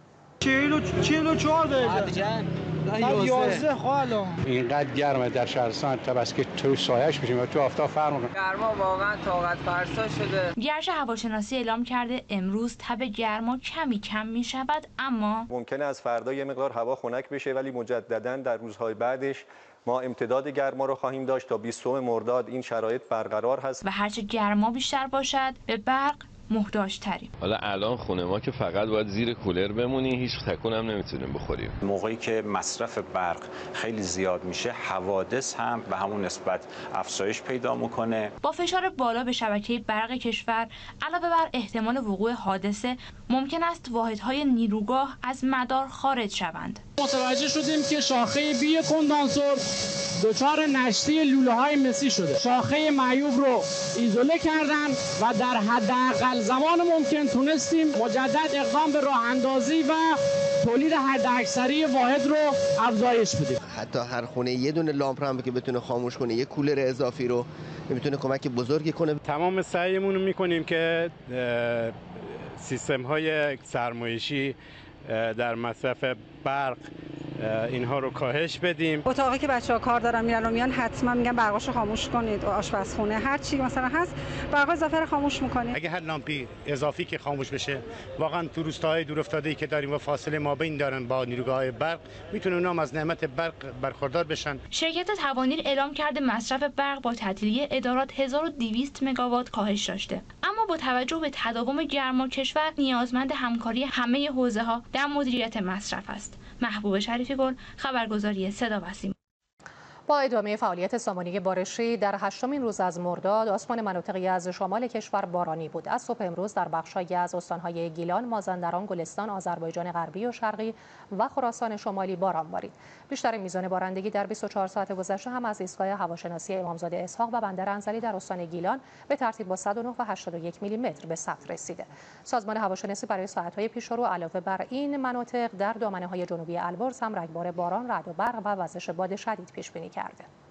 44 درجه. 11 خاله. اینقدر گرمه در شهرستان تا بس که تو سایه‌اش میشیم و تو آفتاب فرق می‌کنه. گرما واقعا طاقت فرسا شده. گرچه هواشناسی اعلام کرده امروز تب گرما کمی کم می‌شود، اما ممکنه از فردا یه مقدار هوا خنک بشه، ولی مجدداً در روزهای بعدش ما امتداد گرما رو خواهیم داشت. تا 20 مرداد این شرایط برقرار هست و هرچه گرما بیشتر باشد به برق محتاج تریم. حالا الان خونه ما که فقط باید زیر کولر بمونی، هیچ تکون هم نمیتونیم بخوریم. موقعی که مصرف برق خیلی زیاد میشه، حوادث هم به همون نسبت افزایش پیدا میکنه. با فشار بالا به شبکه برق کشور علاوه بر احتمال وقوع حادثه، ممکن است واحدهای نیروگاه از مدار خارج شوند. متوجه شدیم که شاخه بی کندانسور دچار نشتی لوله‌های مسی شده. شاخه معیوب رو ایزوله کردن و در حداقل زمان ممکن تونستیم مجدد اقدام به راه اندازی و تولید حداکثری واحد رو افزایش بدیم. حتی هر خونه یه دونه لامپ هم که بتونه خاموش کنه، یه کولر اضافی رو میتونه کمک بزرگی کنه. تمام سعیمون رو میکنیم که سیستم‌های سرمایشی در مصرف برق اینها رو کاهش بدیم. اتاقی که بچه‌ها کار دارن میرن و میان حتما میگن برقاشو خاموش کنید، و آشپزخونه هر چی مثلا هست برق اضافه رو خاموش میکنید. اگه هر لامپی اضافی که خاموش بشه، واقعا تو روستاهای دورافتاده‌ای که داریم و فاصله مابین دارن با نیروگاه‌های برق، میتونه اونها از نعمت برق برخوردار بشن. شرکت توانیر اعلام کرده مصرف برق با تعطیلی ادارات 1200 مگاوات کاهش داشته، اما با توجه به تداوم گرما کشور نیازمند همکاری همه حوزه‌ها در مدیریت مصرف است. محبوب شریفی گل، خبرگزاری صدا و سیما. با ادامه فعالیت سامانه بارشی در 8مین روز از مرداد، آسمان مناطقی از شمال کشور بارانی بود. از صبح امروز در بخش‌هایی از استان‌های گیلان، مازندران، گلستان، آذربایجان غربی و شرقی و خراسان شمالی باران بارید. بیشتر میزان بارندگی در 24 ساعت گذشته هم از ایستگاه هواشناسی امامزاده اسحاق و بندر انزلی در استان گیلان به ترتیب با 109 و 81 میلیمتر به ثبت رسیده. سازمان هواشناسی برای ساعت‌های پیشرو علاوه بر این مناطق در دامنه‌های جنوبی البرز هم رگبار باران، رعد و برق و وزش باد شدید پیش بینی کرده.